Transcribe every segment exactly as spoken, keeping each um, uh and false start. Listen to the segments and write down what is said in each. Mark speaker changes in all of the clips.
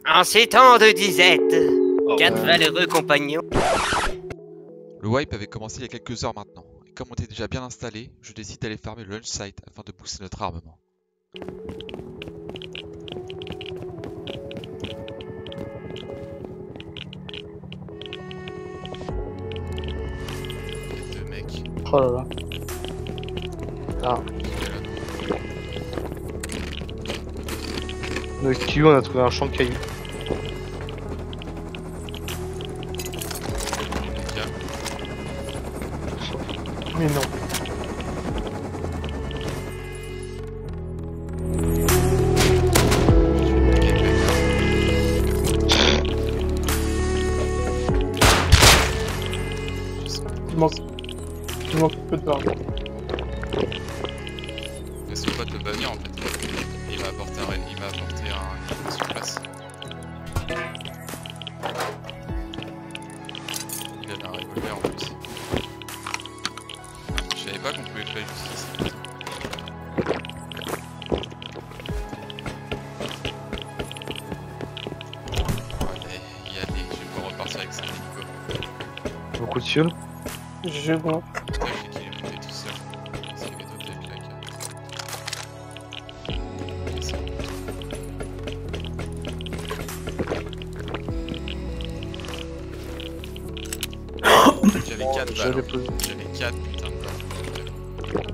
Speaker 1: En ces temps de disette,
Speaker 2: Oh,
Speaker 1: quatre
Speaker 2: ouais.
Speaker 1: valeureux compagnons.
Speaker 3: Le wipe avait commencé il y a quelques heures maintenant, et comme on était déjà bien installé, je décide d'aller farmer le launch site afin de booster notre armement.
Speaker 4: Deux mecs.
Speaker 2: Oh là là. Ah. Avec Q, on a trouvé un champ de cailloux. Mais non. Il manque... Il manque peu de barres.
Speaker 4: Mais son pote le bavir en fait. Et il m'a apporté un, il m'a apporté un sur place. Il avait un revolver en plus. Je savais pas qu'on pouvait fly justice. Allez, y aller, je vais pas repartir avec ça, Nico.
Speaker 2: Beaucoup de fuel.
Speaker 5: Je vois.
Speaker 4: Putain, je sais qu'il est monté tout seul. Parce qu'il y avait d'autres avec la carte. Ok, c'est bon. J'avais quatre
Speaker 2: Je
Speaker 4: balles.
Speaker 2: l'ai posé.
Speaker 4: J'avais quatre putain de balles.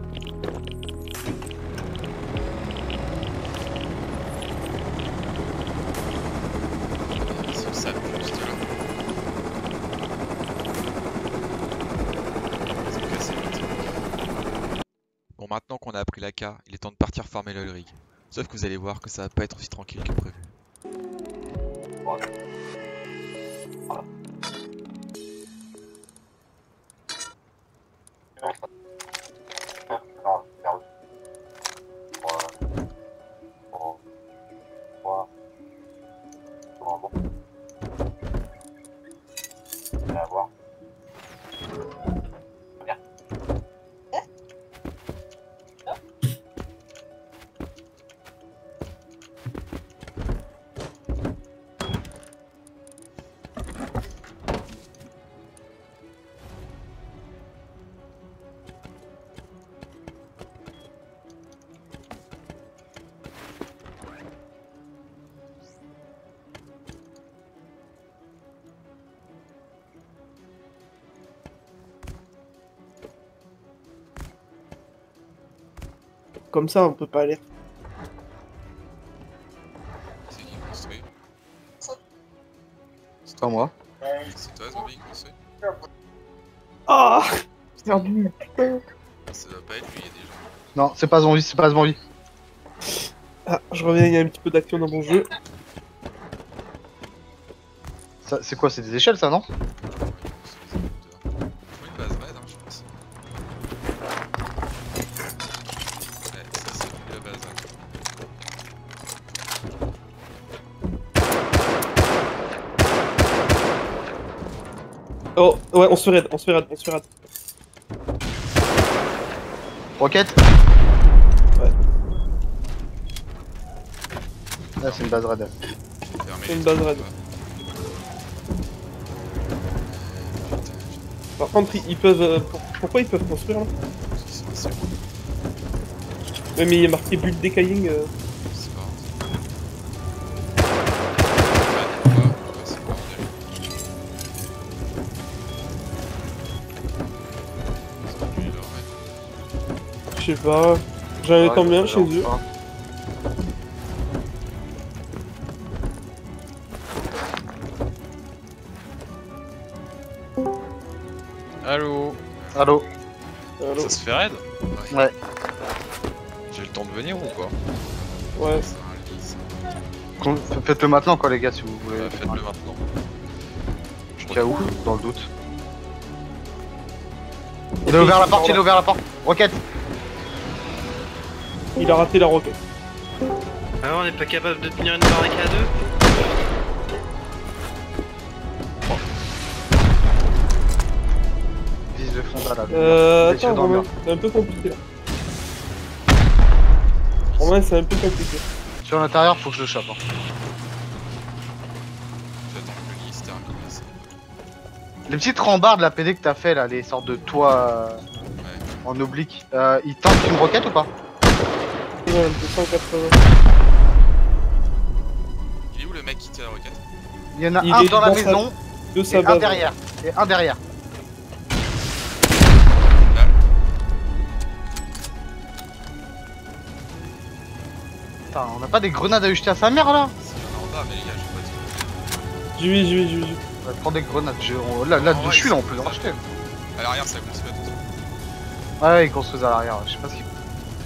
Speaker 4: C'est ça juste là. Ils ont cassé le truc.
Speaker 3: Bon, maintenant qu'on a appris l'A K, il est temps de partir farmer le rig. Sauf que vous allez voir que ça va pas être aussi tranquille que prévu.
Speaker 5: Comme ça, on peut pas aller.
Speaker 4: C'est qui construit?
Speaker 2: C'est pas moi.
Speaker 4: C'est toi, Zombie, qui construit?
Speaker 5: Ah, perdu, putain.
Speaker 4: Ça doit pas être lui, il y a des gens.
Speaker 2: Non, c'est pas zombie, c'est pas zombie.
Speaker 5: Ah, je reviens, il y a un petit peu d'action dans mon jeu.
Speaker 2: Ça, c'est quoi, c'est des échelles ça, non?
Speaker 4: Ouais, ils construisent des moteurs. Faut une base raid, hein, je pense. Ouais, ça c'est la base raid.
Speaker 5: Oh, ouais, on se fait raid, on se fait raid, on se fait raid.
Speaker 2: Roquette.
Speaker 5: Ouais.
Speaker 2: Là, c'est une base raid.
Speaker 4: Fermez
Speaker 5: C'est une
Speaker 4: les
Speaker 5: base
Speaker 4: trucs,
Speaker 5: raid.
Speaker 4: quoi.
Speaker 5: Par contre, ils, ils peuvent... euh, pour- pourquoi ils peuvent construire là?
Speaker 4: Parce qu'ils sont assez hauts.
Speaker 5: Ouais, mais il y a marqué build decaying. Euh...
Speaker 4: C'est pas grave. Ah, des fois, ouais, c'est le bordel. Ils ont dû leur mettre.
Speaker 5: Je sais pas. J'en ai tant bien chez eux.
Speaker 6: Allô?
Speaker 2: Allô.
Speaker 5: Allô.
Speaker 6: Ça se fait raid?
Speaker 2: Ouais.
Speaker 6: J'ai le temps de venir ou quoi?
Speaker 5: Ouais.
Speaker 4: C'est un lit, ça.
Speaker 2: Con- Faites-le maintenant quoi les gars si vous voulez.
Speaker 6: Bah, faites-le maintenant.
Speaker 2: Au cas où, dans le doute. Il a ouvert la porte, il a ouvert la porte. Roquette.
Speaker 5: Il a raté la roquette.
Speaker 1: Ah, on n'est pas capable de tenir une barricade à deux?
Speaker 2: Vise le frontal là.
Speaker 5: Euh,
Speaker 2: Essaye de
Speaker 5: attends,
Speaker 2: dormir.
Speaker 5: Romain, c'est un peu compliqué là. Romain, c'est un peu compliqué.
Speaker 2: Sur l'intérieur, faut que je le chope. Hein.
Speaker 7: Les petites rambardes de la P D que t'as fait là, les sortes de toits euh, en oblique, euh, ils tentent une roquette ou pas?
Speaker 5: Ouais, deux cent quatre-vingts.
Speaker 4: Il est où le mec qui tire la roquette?
Speaker 7: Il y en a
Speaker 5: Il
Speaker 7: un
Speaker 5: est
Speaker 7: dans la
Speaker 5: dans sa-
Speaker 7: maison
Speaker 5: De
Speaker 7: et
Speaker 5: sa
Speaker 7: un
Speaker 5: base.
Speaker 7: derrière. Et un derrière. Putain, on a pas des grenades à jeter à sa mère là?
Speaker 4: Si, il y en a en bas, mais les gars, je sais pas
Speaker 5: J'y vais, j'y vais, j'y vais.
Speaker 7: On va prendre des grenades. Je- on- Là, là
Speaker 4: Ah ouais,
Speaker 7: dessus, là, on
Speaker 4: c'est
Speaker 7: peut le
Speaker 4: ça.
Speaker 7: racheter.
Speaker 4: À l'arrière, ça construit attention.
Speaker 7: Ouais, ils construisent à l'arrière. Je sais pas ce qu'ils font.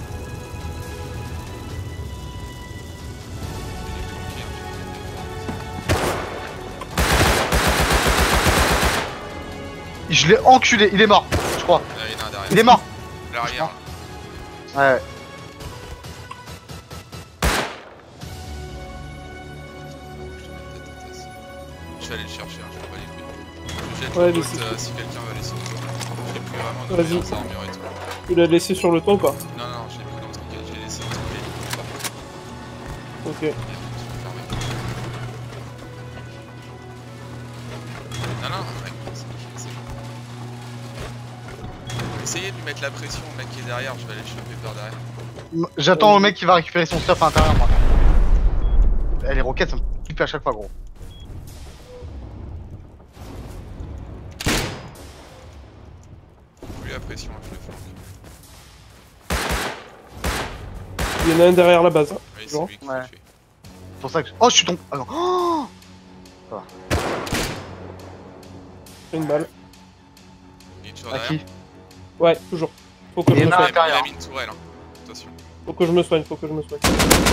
Speaker 7: Je l'ai enculé. Il est mort, je crois.
Speaker 4: Là, il y en a un derrière.
Speaker 7: Il est mort.
Speaker 4: À l'arrière.
Speaker 7: Ouais.
Speaker 4: Je vais aller le chercher, hein, je vais pas les couilles. Je jette
Speaker 5: Ouais,
Speaker 4: le
Speaker 5: mais
Speaker 4: boat
Speaker 5: c'est-
Speaker 4: euh, si quelqu'un va laisser autour. J'ai pris vraiment de
Speaker 5: Vas-y.
Speaker 4: meilleures armures et tout.
Speaker 5: Tu l'as laissé sur le toit ou pas?
Speaker 4: Non, non, je l'ai pris dans le truc, j'ai laissé tomber.
Speaker 5: Ok.
Speaker 4: Il y a tout qui est fermé. Non, non, mec, c'est c'est bon. Essayez de lui mettre la pression au mec qui est derrière, je vais aller le choper par derrière.
Speaker 7: J'attends le mec qui va récupérer son stuff à l'intérieur, moi. Eh, les roquettes, ça me flippe à chaque fois, gros.
Speaker 4: Lui la pression, hein, je le fais.
Speaker 5: Il y en a un derrière la base. hein.
Speaker 4: Oui, c'est
Speaker 5: Genre.
Speaker 4: lui qu'il
Speaker 7: Ouais.
Speaker 4: faut tuer.
Speaker 7: C'est pour ça que. je- Oh, je suis tombé. Ah non. Oh
Speaker 5: Une balle.
Speaker 4: Il est toujours
Speaker 7: à
Speaker 4: derrière.
Speaker 7: qui?
Speaker 5: Ouais, toujours. Faut que
Speaker 7: Il
Speaker 5: je
Speaker 7: y
Speaker 5: me
Speaker 7: en a
Speaker 4: Il
Speaker 5: soigne.
Speaker 4: a,
Speaker 7: l'intérieur.
Speaker 4: il a mis une tourelle, hein. Attention.
Speaker 5: Faut que je me soigne, faut que je me soigne.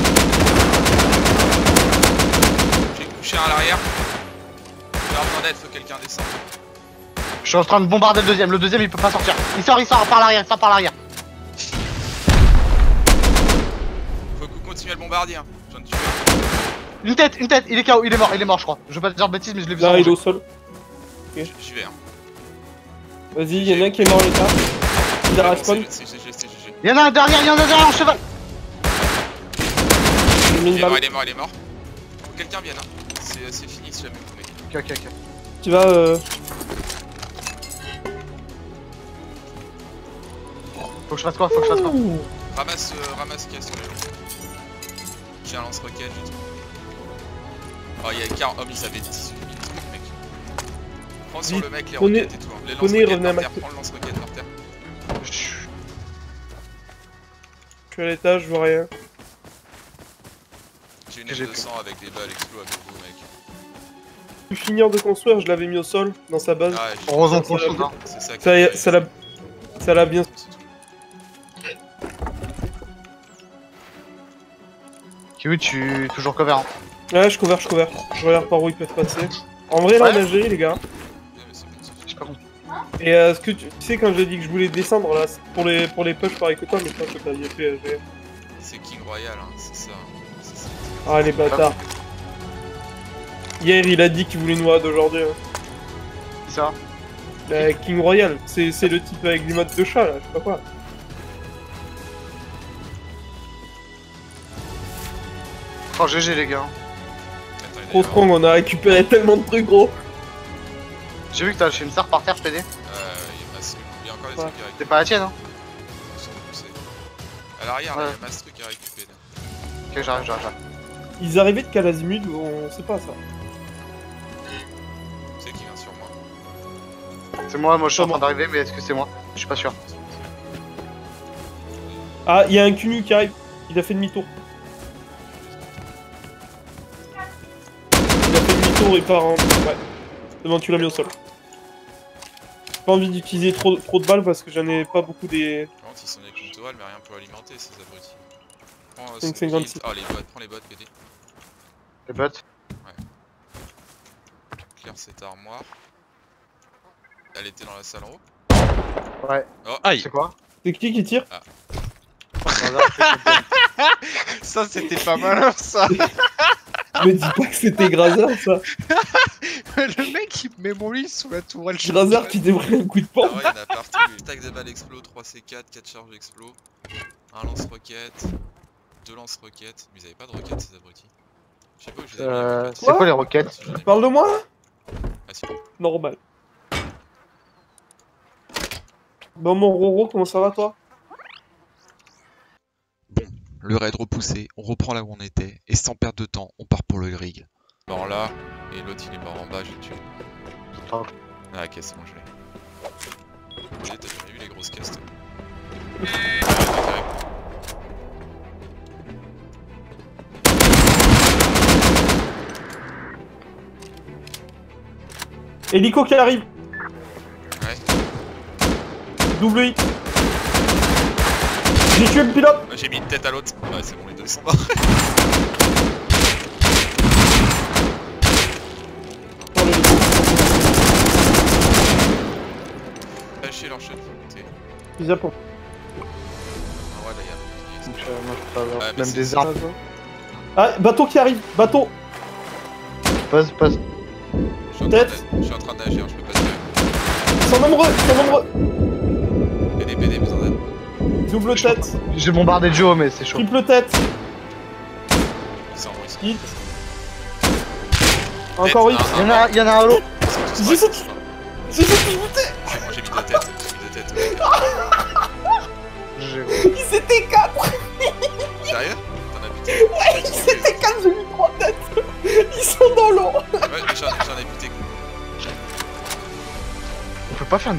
Speaker 4: J'ai couché un à l'arrière. Je vais avoir besoin d'aide, faut que quelqu'un descende.
Speaker 7: Je suis en train de bombarder le deuxième. Le deuxième, il peut pas sortir. Il sort, il sort par l'arrière, il sort par l'arrière.
Speaker 4: Faut qu'on continue à le bombarder, hein. J'en ai tué un.
Speaker 7: Une tête, une tête. Il est K O, il est mort, il est mort, je crois. Je veux pas te dire de bêtises, mais je l'ai vu.
Speaker 5: Là, il est
Speaker 7: s'arranger.
Speaker 5: au sol.
Speaker 4: J- J'y vais, hein.
Speaker 5: Vas-y, il y en a un qui est mort en l'état. Il a
Speaker 4: Ouais,
Speaker 5: respawn.
Speaker 4: C'est G G, c'est G G.
Speaker 7: Il y en a un derrière, il y en a un derrière en cheval.
Speaker 5: J'ai mis
Speaker 4: Il
Speaker 5: une
Speaker 4: est mort,
Speaker 5: balle.
Speaker 4: il est mort, il est mort. Faut que quelqu'un vienne, hein. C'est c'est fini si jamais vous mettez.
Speaker 7: Ok, ok, ok.
Speaker 5: Tu vas. Euh...
Speaker 7: Faut que je fasse quoi? Faut que je fasse quoi?
Speaker 5: Ouh.
Speaker 4: Ramasse, euh, ramasse ce qu'il y a sur les gens. J'ai un lance-roquette, j'ai tout. Oh, il y a quarante. Oh, mais ils avaient dix-huit mille trucs, mec. Prends sur
Speaker 5: Vite,
Speaker 4: le mec les
Speaker 5: prenez-
Speaker 4: roquettes et tout. hein. Les
Speaker 5: prenez,
Speaker 4: lance-roquettes
Speaker 5: revenez à
Speaker 4: par
Speaker 5: ma-
Speaker 4: terre. Prends le lance-roquette par terre.
Speaker 7: Chut.
Speaker 5: Je suis à l'étage, je vois rien.
Speaker 4: J'ai une
Speaker 7: J'ai
Speaker 4: M deux cents avec des balles explo avec vous, mec.
Speaker 5: Je vais finir de construire, je l'avais mis au sol, dans sa base.
Speaker 4: Ah, j'ai-
Speaker 7: Heureusement
Speaker 5: Ça,
Speaker 7: qu'on
Speaker 5: ça,
Speaker 7: shoot, hein.
Speaker 4: c'est ça qui
Speaker 5: Ça, y
Speaker 4: est-
Speaker 5: a- ça l'a. Ça l'a bien.
Speaker 7: Kiwi, tu toujours cover, hein.
Speaker 5: Ouais, je couvre, je couvre. Je regarde par où ils peuvent passer. En vrai, là, on a
Speaker 7: Ouais.
Speaker 5: géré, les gars.
Speaker 4: Ouais, mais c'est bon, c'est
Speaker 7: J'ai pas compris.
Speaker 5: Et euh, ce que tu, tu sais, quand j'ai dit que je voulais descendre, là, c'est pour les, pour les push pareil que toi, mais je pense que t'as bien fait. euh, j'ai-
Speaker 4: C'est King Royal, hein, c'est ça. C'est ça.
Speaker 5: Ah, les bâtards. Hier, il a dit qu'il voulait nous raid aujourd'hui. Hein.
Speaker 7: C'est ça.
Speaker 5: Bah, King Royal, c'est c'est le type avec des modes de chat, là, je sais pas quoi.
Speaker 7: Oh, G G, les gars.
Speaker 4: Attends, il est
Speaker 5: Trop
Speaker 4: là.
Speaker 5: strong, on a récupéré tellement de trucs, gros.
Speaker 7: J'ai vu que t'as lâché une star par terre, P D.
Speaker 4: Euh, il y a masse- il y a encore des
Speaker 5: Ouais.
Speaker 4: trucs à récupérer.
Speaker 7: C'était pas la tienne, hein.
Speaker 4: Ils sont poussés. À l'arrière, là,
Speaker 7: Ouais.
Speaker 4: il y a masse de trucs à récupérer.
Speaker 7: Ok, j'arrive, j'arrive, j'arrive.
Speaker 5: Ils arrivaient de Calazimud, on sait pas ça.
Speaker 4: Tu sais qui vient sur moi.
Speaker 7: C'est moi, moi je suis en
Speaker 5: Comment
Speaker 7: train d'arriver, mais est-ce que c'est moi? Je suis pas sûr.
Speaker 5: Ah, il y a un Kunu qui arrive. Il a fait demi-tour. Il a fait demi-tour et part en... Ouais. C'est bon, tu l'as mis au sol. J'ai pas envie d'utiliser trop, trop de balles parce que j'en ai pas beaucoup des...
Speaker 4: Par contre, ils sont avec une toile, mais rien pour alimenter ces abrutis. Prends euh,
Speaker 5: cinq
Speaker 4: ce
Speaker 5: cinquante-six.
Speaker 4: kit. Oh, les bottes, prends les bottes, P D.
Speaker 7: Les bots.
Speaker 4: Clear cette armoire. Elle était dans la salle en haut.
Speaker 7: Ouais.
Speaker 4: Oh,
Speaker 6: Aïe.
Speaker 7: C'est quoi?
Speaker 5: C'est qui qui tire?
Speaker 6: Ça c'était pas malin ça.
Speaker 5: Me dis pas que c'était Grazer, ça.
Speaker 6: Le mec il met mon lit sous la tourelle.
Speaker 5: Grazer qui dévrait un coup de
Speaker 4: Ah
Speaker 5: pompe.
Speaker 4: ouais, il y en a partout. Lui. Stack de balles explo, trois C quatre, quatre charges explo, un lance-roquette, deux lance-roquettes. Mais ils avaient pas de roquettes ces abrutis. Je sais pas où je les ai mis. les
Speaker 7: Euh,
Speaker 4: roquettes.
Speaker 7: c'est quoi les roquettes?
Speaker 4: Si, j'en ai
Speaker 5: Tu parles de moi, là?
Speaker 4: Ah si.
Speaker 5: Normal. Bon, mon Roro, comment ça va toi?
Speaker 3: Bon, le raid repoussé, on reprend là où on était, et sans perdre de temps, on part pour le rig.
Speaker 4: Mort là, et l'autre il est mort en bas, j'ai tué.
Speaker 7: Oh.
Speaker 4: Ah ok, c'est bon, je l'ai. T'as jamais vu les grosses castes?
Speaker 5: Hélico qui arrive.
Speaker 4: Ouais.
Speaker 5: Double hit. J'ai tué le pilote.
Speaker 4: J'ai mis une tête à l'autre. Ouais, c'est bon, les deux sont morts.
Speaker 5: Dans l'hélico.
Speaker 4: Lâchez leur chute.
Speaker 5: Ils apportent.
Speaker 4: Ah ouais, là y'a.
Speaker 7: Donc, euh, moi, je peux pas avoir.
Speaker 4: Ouais, mais
Speaker 7: Même
Speaker 4: c'est
Speaker 7: des
Speaker 4: ça.
Speaker 7: armes.
Speaker 5: Ah, bateau qui arrive. Bateau.
Speaker 7: Passe, passe.
Speaker 4: Je suis en train
Speaker 5: Tête.
Speaker 4: de- je suis en train de nager, hein, je peux pas tirer.
Speaker 5: Ils sont nombreux. Ils sont nombreux.
Speaker 4: P D, P D, besoin d'aide.
Speaker 5: Double tête.
Speaker 7: J'ai bombardé Joe, mais c'est chaud.
Speaker 5: Triple tête.
Speaker 4: Ils sont en ils sont
Speaker 5: Hit. Encore hit.
Speaker 4: Tête,
Speaker 7: Y'en a, y'en a un lot.
Speaker 4: Ils sont tous
Speaker 5: J'ai
Speaker 4: morts,
Speaker 5: sauté.
Speaker 4: ils sont tous morts.
Speaker 5: J'ai sauté buté.
Speaker 4: C'est bon, j'ai mis deux têtes. J'ai mis deux têtes. mec.
Speaker 7: J'ai-
Speaker 5: Ils étaient quatre.
Speaker 4: Sérieux? T'en as buté?
Speaker 5: Ouais, ils étaient quatre. J'ai mis trois têtes. Ils sont dans l'eau.
Speaker 4: Ouais, j'en j'en ai buté.
Speaker 7: On peut pas faire une.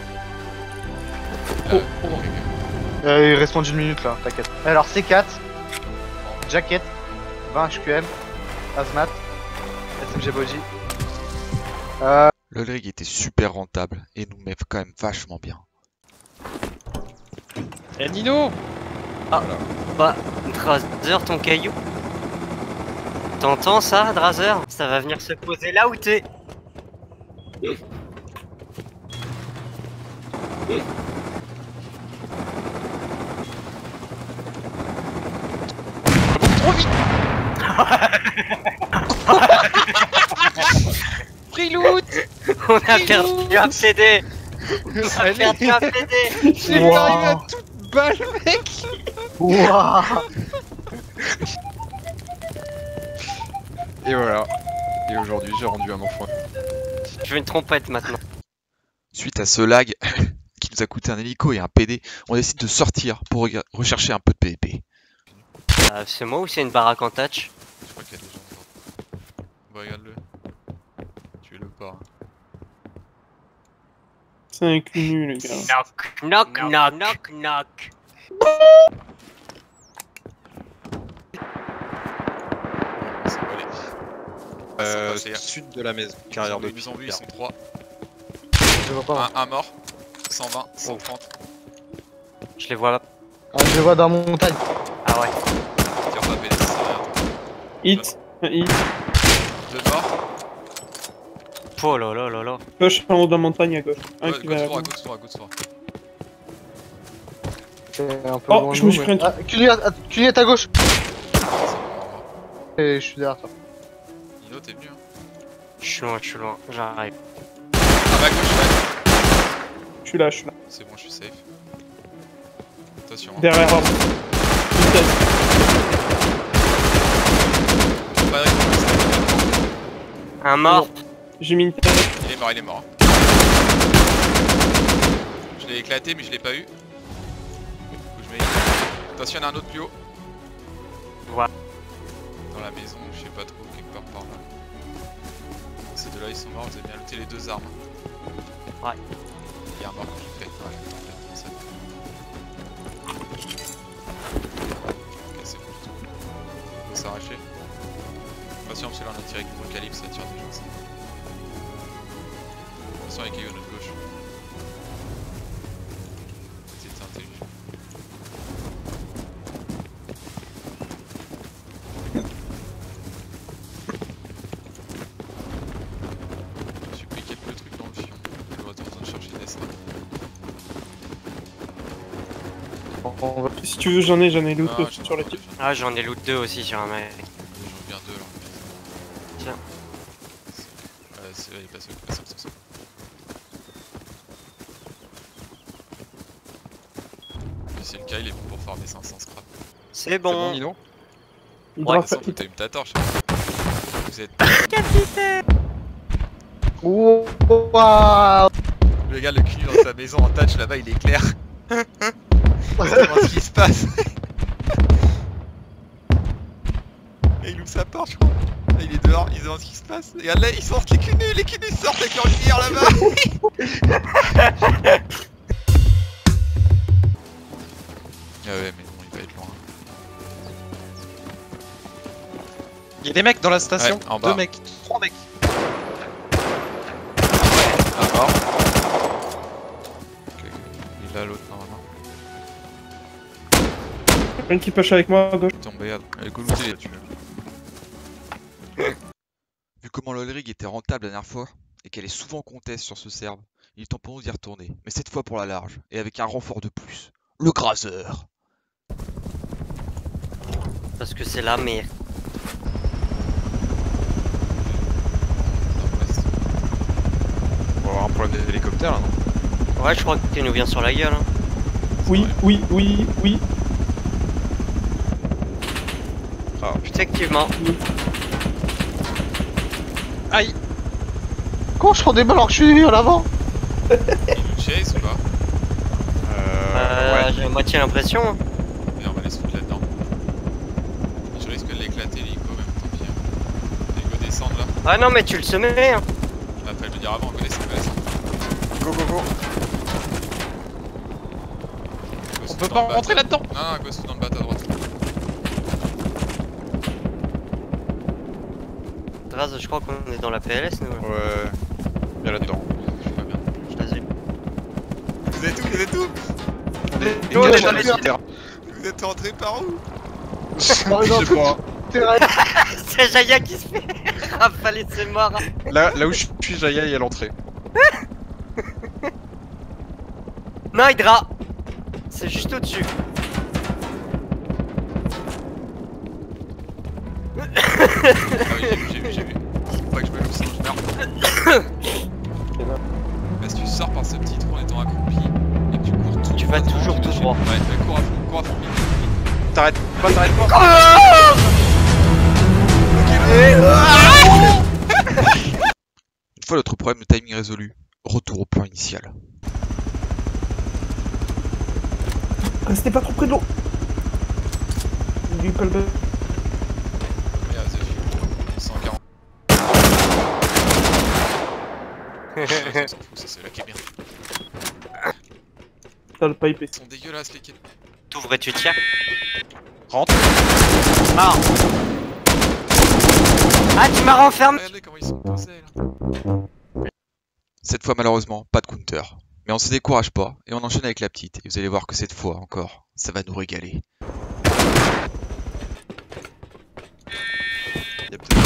Speaker 4: Ah, ok, ok.
Speaker 7: Euh, il reste moins d'une minute là, t'inquiète. Alors C quatre, Jacket, vingt H Q M, Hazmat, S M G Body. Euh,
Speaker 3: Le rig était super rentable, et nous met quand même vachement bien.
Speaker 6: Eh Nino.
Speaker 8: Bah, Drazer, ton caillou. T'entends ça, Drazer? Ça va venir se poser là où t'es.
Speaker 6: Free loot.
Speaker 8: On a perdu un P D. On a
Speaker 6: Allez.
Speaker 8: perdu un P D.
Speaker 6: J'ai vu
Speaker 7: Wow.
Speaker 6: arriver à toute balle, mec.
Speaker 7: Wouah.
Speaker 6: Et voilà. Et aujourd'hui, j'ai rendu un enfant.
Speaker 8: Je veux une trompette maintenant.
Speaker 3: Suite à ce lag, qui nous a coûté un hélico et un P D, on décide de sortir pour rega- rechercher un peu de P V P.
Speaker 8: Euh, c'est moi ou c'est une baraque en touch?
Speaker 4: Je crois qu'il y a des gens dedans. Bah, regarde-le. Tuez-le pas.
Speaker 5: C'est un cul nul, les gars.
Speaker 8: Knock, knock, knock, knock, knock.
Speaker 4: C'est volé.
Speaker 6: Euh,
Speaker 4: Ils sont passés.
Speaker 6: sud de la maison.
Speaker 4: Ils
Speaker 6: Carrière
Speaker 4: ont
Speaker 6: de
Speaker 4: vu, ils ont vu, ils sont trois.
Speaker 7: Je vois pas.
Speaker 4: Un, un mort. cent vingt, cent trente.
Speaker 8: Je les vois.
Speaker 7: Ah, je les vois dans mon montagne.
Speaker 8: Ah ouais.
Speaker 4: Tire pas P D, ça sert à rien.
Speaker 5: Hit. Un hit.
Speaker 4: Deux morts.
Speaker 8: Oh là là là là.
Speaker 5: Gauche en haut de la montagne à gauche. Un
Speaker 4: Ouais,
Speaker 5: qui
Speaker 4: gauche
Speaker 5: va.
Speaker 4: droit, à gauche droit, à gauche droit.
Speaker 7: C'est un peu
Speaker 5: Oh,
Speaker 7: loin de
Speaker 5: je me
Speaker 7: nous,
Speaker 5: suis
Speaker 7: mais-
Speaker 5: pris un
Speaker 7: Ah, Cuni à, à- Cuni à ta gauche.
Speaker 4: C'est bon, au revoir.
Speaker 7: Et je suis derrière toi.
Speaker 4: Nino, t'es venu hein?
Speaker 8: Je suis loin, je suis loin. J'arrive.
Speaker 4: Ah bah gauche, là.
Speaker 5: Je suis là, je suis là.
Speaker 4: C'est bon, je suis safe. Attention. Hein.
Speaker 5: Derrière l'arbre. Une tête.
Speaker 4: Pas de réponse.
Speaker 8: Un mort.
Speaker 5: J'ai mis une tête.
Speaker 4: Il est mort, il est mort. Je l'ai éclaté, mais je l'ai pas eu. Faut que je mets- Attention, il y en a un autre plus haut.
Speaker 8: Voilà.
Speaker 4: Dans la maison, je sais pas trop, quelque part par là. Ces deux-là, ils sont morts, vous avez bien looté les deux armes.
Speaker 8: Ouais.
Speaker 4: Il y a un mort que j'ai fait. Voilà, comme ça. Ok, c'est bon. Faut s'arracher. Attention, parce que là, on a tiré avec le gros calibre, ça tire des gens. Ça. Attention, les cailloux à notre gauche. C'était intelligent. Je me suis pris quelques trucs dans le fion. Je vais en train de chercher des straps.
Speaker 7: On va-
Speaker 5: Si tu veux, j'en ai, j'en ai loot
Speaker 4: Ah,
Speaker 5: aussi sur la tête.
Speaker 8: Ah, j'en ai loot deux aussi sur un mec.
Speaker 4: J'en viens deux là.
Speaker 8: Tiens.
Speaker 4: Euh, c'est là, il est passé au passé, c'est ça. Si c'est le cas, il est bon pour farmer cinq cents scrap.
Speaker 8: C'est
Speaker 6: C'est bon,
Speaker 8: bon.
Speaker 6: Nino.
Speaker 5: Il
Speaker 8: Ouais,
Speaker 5: doit
Speaker 4: Sans
Speaker 5: faire-
Speaker 4: doute, t'as eu ta torche. Vous êtes.
Speaker 7: Wouah.
Speaker 4: Le gars, le cul dans sa maison en touch là-bas, il est clair. Comment ce qui se passe? Et il ouvre sa porte, je crois. Là, il est dehors, il se demande ce qui se passe. Et là, ils sortent les cul nus, les cul nus sortent avec leur lumière là-bas. Ah ouais, mais non, il va être loin.
Speaker 6: Il y a des mecs dans la station.
Speaker 4: Ouais, en bas.
Speaker 6: Deux mecs. Trois mecs.
Speaker 4: Ah, mort. Ok, il est là l'autre normalement.
Speaker 5: Un qui pêche avec moi à gauche.
Speaker 4: Tombé, elle est goûtée là, tu veux.
Speaker 3: Vu comment l'Olrig était rentable la dernière fois, et qu'elle est souvent conteste sur ce serve, il est temps pour nous d'y retourner, mais cette fois pour la large, et avec un renfort de plus, le Grazeur.
Speaker 8: Parce que c'est la mer.
Speaker 6: On va avoir un problème d'hélicoptère là, non?
Speaker 8: Ouais, je crois que tu nous viens sur la gueule. Hein.
Speaker 5: Oui, oui, oui, oui.
Speaker 6: Ah,
Speaker 8: Effectivement.
Speaker 6: aïe!
Speaker 7: Comment je prends des balles alors que je suis à l'avant?
Speaker 4: Il nous chase ou pas?
Speaker 6: Euh.
Speaker 8: Euh,
Speaker 6: ouais.
Speaker 8: J'ai à moitié l'impression. Hein.
Speaker 4: Et on va les foutre là-dedans. Je risque de l'éclater l'hélico, même tant pis. Hein. L'hélico descendre là.
Speaker 8: Ah non, mais tu le semais. Hein.
Speaker 4: Ah, fallait le dire avant, on va descendre, on va descendre.
Speaker 6: Go go go!
Speaker 4: Ghost
Speaker 6: On peut
Speaker 4: dans
Speaker 6: pas
Speaker 4: le bat.
Speaker 6: rentrer là-dedans!
Speaker 4: Non, non, Ghost dans le bat à droite.
Speaker 8: Draz, je crois qu'on est dans la P L S nous. Là.
Speaker 6: Ouais. Bien là-dedans.
Speaker 4: Je suis pas bien.
Speaker 8: Je la ai.
Speaker 4: Vous êtes où? Vous êtes où?
Speaker 6: On est
Speaker 8: Nous, on est dans
Speaker 6: les
Speaker 8: les
Speaker 6: terres.
Speaker 4: Vous êtes rentrés par où?
Speaker 6: Je sais pas.
Speaker 8: C'est Jaya qui se fait rafaler de ses morts.
Speaker 6: Là, là où je suis, Jaya est à l'entrée.
Speaker 8: Non, Hydra. C'est juste au-dessus.
Speaker 4: Ah oui, j'ai vu, j'ai vu, j'ai vu. Faut pas que je me loupe sinon je meurs. Parce que tu sors par ce petit trou en étant accroupi et que tu cours tout
Speaker 8: Tu
Speaker 4: droit
Speaker 8: vas
Speaker 4: devant,
Speaker 8: toujours tout
Speaker 4: j'imagine.
Speaker 8: droit.
Speaker 4: Ouais, ouais, cours à fond, cours à fond. vite, vite.
Speaker 6: T'arrêtes pas, t'arrêtes pas!
Speaker 3: Une fois notre problème de timing résolu, retour au plan initial.
Speaker 5: Restez pas trop près de l'eau. Du colbert.
Speaker 4: Regarde, The Fuel. cent quarante. Ouais, ça, on s'en fout, ça c'est là qui est bien.
Speaker 5: T'as le pipe.
Speaker 4: Ils sont dégueulasses les quêtes.
Speaker 8: T'ouvres et tu tires.
Speaker 6: Rentre!
Speaker 8: Mort. Ah, tu m'as renfermé.
Speaker 4: Regardez comment ils sont posés là.
Speaker 3: Cette fois malheureusement, pas de counter. Mais on se décourage pas, et on enchaîne avec la petite, et vous allez voir que cette fois encore, ça va nous régaler.
Speaker 6: Y'a peut-être.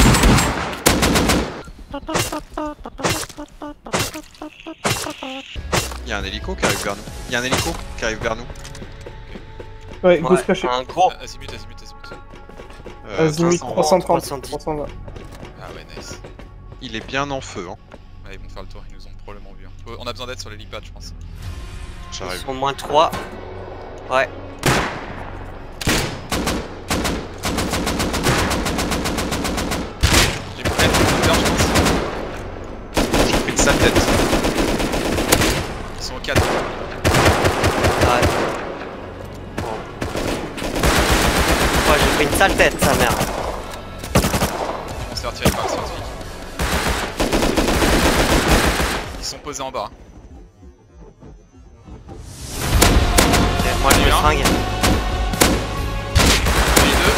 Speaker 6: Y'a un hélico qui arrive vers nous. Y'a un hélico qui arrive vers nous.
Speaker 5: Ouais,
Speaker 8: Ouais,
Speaker 5: Ghost caché.
Speaker 8: un gros.
Speaker 4: Ah, Azimut, azimut, azimut.
Speaker 6: Euh,
Speaker 5: Azimut
Speaker 6: trois cents.
Speaker 5: trois cent trente.
Speaker 8: trois cent dix.
Speaker 5: trois cent vingt.
Speaker 4: Ah ouais, nice.
Speaker 6: Il est bien en feu, hein.
Speaker 4: Ouais, ils vont faire le tour, ils nous ont probablement vu. Hein. On a besoin d'aide sur l'hélipad, je pense.
Speaker 8: Ils
Speaker 6: J'arrive.
Speaker 8: sont moins trois. Ouais.
Speaker 4: J'ai pris quatre helicoptères, je pense.
Speaker 6: J'ai pris de sa tête.
Speaker 4: Ils sont au quatre.
Speaker 8: Ouais. Bon. Ouais, j'ai pris une sale tête, sa mère.
Speaker 4: Ils vont se faire tirer par le scientifique. Ils sont posés en bas.
Speaker 8: Et moi, je me
Speaker 4: Bien.
Speaker 8: fringue.
Speaker 4: J'en ai deux.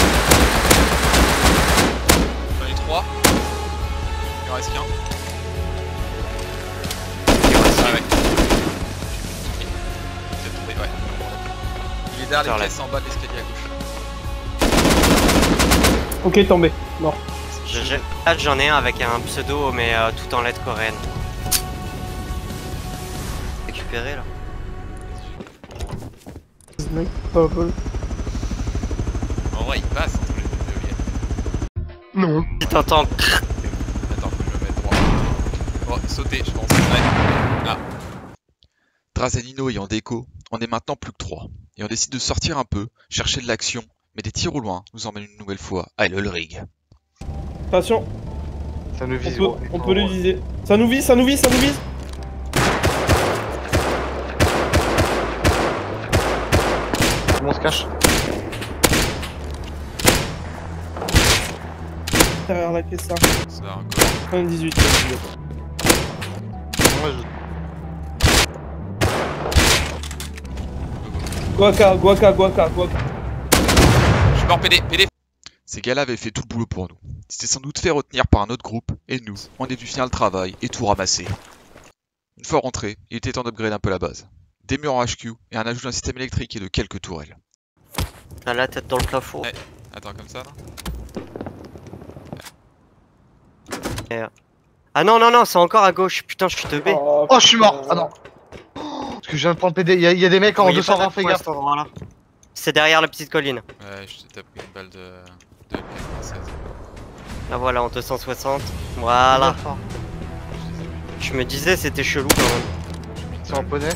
Speaker 4: J'en ai trois. Il en reste qu'un. Ah ouais. C'est tombé, ouais. Il est derrière
Speaker 8: Sur
Speaker 4: les
Speaker 8: la-
Speaker 4: caisses en bas de l'escalier à gauche.
Speaker 5: Ok, tombé. Mort.
Speaker 8: Je- je- Là, j'en ai un avec un pseudo, mais euh, tout en lettres coréennes. Récupéré là.
Speaker 5: Mec, pas vol.
Speaker 4: En vrai, il passe entre les deux éoliennes.
Speaker 5: Non.
Speaker 8: Tu t'entends.
Speaker 4: Attends, faut que je me mette droit. Bon, sauter, je pense. Ouais. Ah,
Speaker 3: Draz et Nino ayant déco, on est maintenant plus que trois. Et on décide de sortir un peu, chercher de l'action, mais des tirs au loin nous emmènent une nouvelle fois à l'Olrig.
Speaker 5: Attention,
Speaker 7: Ça nous
Speaker 5: on
Speaker 7: vise.
Speaker 5: peut,
Speaker 7: gros.
Speaker 5: on peut le viser. Ça nous vise, ça nous vise, ça nous vise.
Speaker 7: cache.
Speaker 5: Derrière la caisse, ça.
Speaker 4: C'est un corps.
Speaker 5: quatre-vingt-dix-huit.
Speaker 7: Moi, je...
Speaker 5: Guaca, guaca, guaca, guaca.
Speaker 4: Je suis mort P D, P D.
Speaker 3: Ces gars-là avaient fait tout le boulot pour nous. Ils s'étaient sans doute fait retenir par un autre groupe, et nous, on est dû finir le travail et tout ramasser. Une fois rentré, il était temps d'upgrade un peu la base. Des murs en H Q et un ajout d'un système électrique et de quelques tourelles.
Speaker 8: T'as la tête dans le plafond.
Speaker 4: Ouais. Attends, comme ça, là.
Speaker 8: Ah non, non, non, c'est encore à gauche. Putain, je suis teubé.
Speaker 5: Oh,
Speaker 7: Oh, je suis mort.
Speaker 5: putain.
Speaker 7: Ah non. Parce que je viens de prendre P D. Il y, a- il y a des mecs en
Speaker 8: Voyez
Speaker 7: deux cent
Speaker 8: pas
Speaker 7: vingt, fais
Speaker 8: pour
Speaker 7: gaffe.
Speaker 8: cet endroit-là. C'est derrière la petite colline.
Speaker 4: Ouais, je t'ai pris une balle de. de M P seize.
Speaker 8: Là voilà, en deux cent soixante. Voilà.
Speaker 7: Fais gaffe, hein.
Speaker 4: Je les ai vus.
Speaker 8: Je me disais, c'était chelou quand même.
Speaker 7: C'est en poney.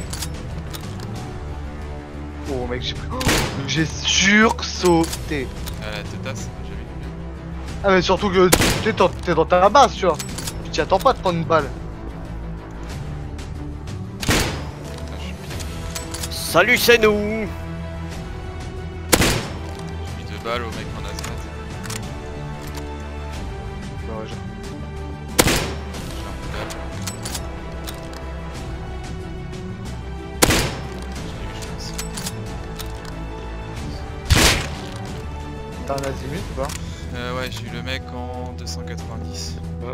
Speaker 7: Oh mec, j'ai pris. Oh, j'ai sursauté.
Speaker 4: Ah, la tetasse, j'ai vu.
Speaker 7: Ah, mais surtout que tu sais, t'es t'es dans ta base, tu vois. Tu t'y attends pas de prendre une balle.
Speaker 4: Putain, je suis mis.
Speaker 8: Salut, c'est nous.
Speaker 4: J'ai mis deux balles au mec en asmat.
Speaker 7: Non, je-
Speaker 4: J'ai un peu balle. Je l'ai eu, je pense.
Speaker 7: T'as un azimut ou pas?
Speaker 4: Euh, ouais, j'ai eu le mec en deux cent quatre-vingt-dix.
Speaker 8: Hop.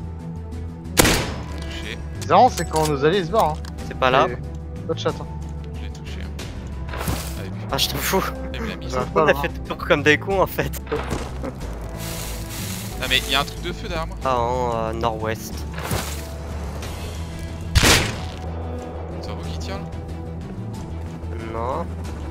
Speaker 7: Ce
Speaker 4: Touché,
Speaker 7: qui est marrant, c'est quand nos alliés se barrent. Hein.
Speaker 8: C'est pas là.
Speaker 7: Et- Pas de chat. Hein.
Speaker 4: je l'ai touché. Avec lui.
Speaker 8: Ah, je t'en fous.
Speaker 4: Il me l'a mis.
Speaker 7: J'arrive pas
Speaker 8: On
Speaker 7: à
Speaker 8: a
Speaker 7: le
Speaker 8: fait
Speaker 7: voir.
Speaker 8: toujours comme des cons en fait.
Speaker 4: Ah, mais il y a un truc de feu derrière moi.
Speaker 8: Ah, en euh, nord-ouest.
Speaker 4: C'est vous qui tire là?
Speaker 8: Non.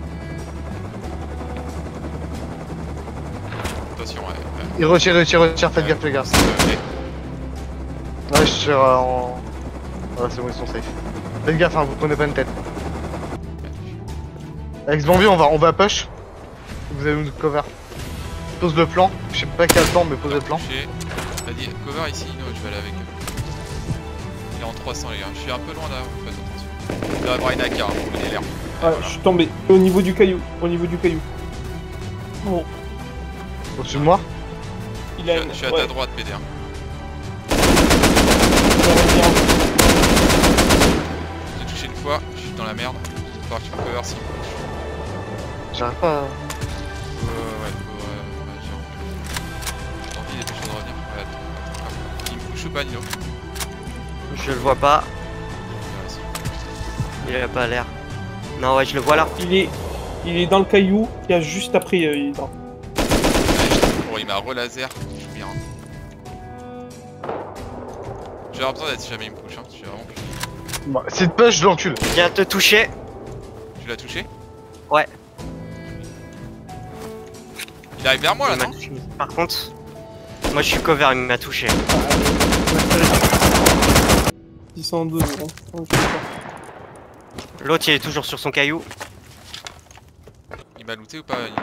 Speaker 4: Attention, ouais. ouais.
Speaker 7: Il retire, il retire, il retire, faites gaffe les gars.
Speaker 4: Ok.
Speaker 7: Ouais, je tire euh, en. Voilà, c'est bon, ils sont safe. Faites gaffe, hein, vous prenez pas une tête. Avec ce bombier, on va, on va push. Vous allez nous cover. Pose le plan. Je sais pas quel plan, mais pose le plan.
Speaker 4: Touché. Vas-y, cover ici, no, je vais aller avec eux. Il est en trois cents les gars, je suis un peu loin derrière, faites attention. Il doit y avoir une A K, hein, vous prenez l'air.
Speaker 5: Ah, je suis tombé. Au niveau du caillou. Au niveau du caillou. Bon,
Speaker 7: Au-dessus de moi.
Speaker 5: il
Speaker 4: Je
Speaker 5: a
Speaker 4: suis à-
Speaker 5: une.
Speaker 4: je suis à
Speaker 5: ouais,
Speaker 4: ta droite, P D. hein.
Speaker 5: il a une-
Speaker 4: J'ai touché une fois, je suis dans la merde. Il va falloir que tu me cover s'il me touche.
Speaker 7: J'arrive pas à...
Speaker 4: Euh, ouais, faut, euh, ouais, j'ai envie. J'ai envie d'être chaud de revenir. Ouais, attends, attends. Il me touche ou pas, Nino?
Speaker 8: Je le vois pas.
Speaker 4: Ouais, si.
Speaker 8: Il a pas l'air. Non, ouais, je le vois là.
Speaker 5: Il est. Il est dans le caillou. Il y a juste après. euh, il est dans-
Speaker 4: Oh, il m'a relaser, je suis bien. J'ai avoir besoin d'être si jamais il me push, hein. Je suis vraiment plus.
Speaker 7: Bah, c'est de push, je l'encule.
Speaker 8: Il vient te toucher.
Speaker 4: Tu l'as touché?
Speaker 8: Ouais.
Speaker 4: Il arrive vers moi là,
Speaker 8: Il m'a
Speaker 4: non?
Speaker 8: touché. Par contre, moi je suis cover, il m'a touché.
Speaker 5: six cent deux. Hein. Ouais, je sais pas.
Speaker 8: L'autre il est toujours sur son caillou.
Speaker 4: Il m'a looté ou pas, Nino?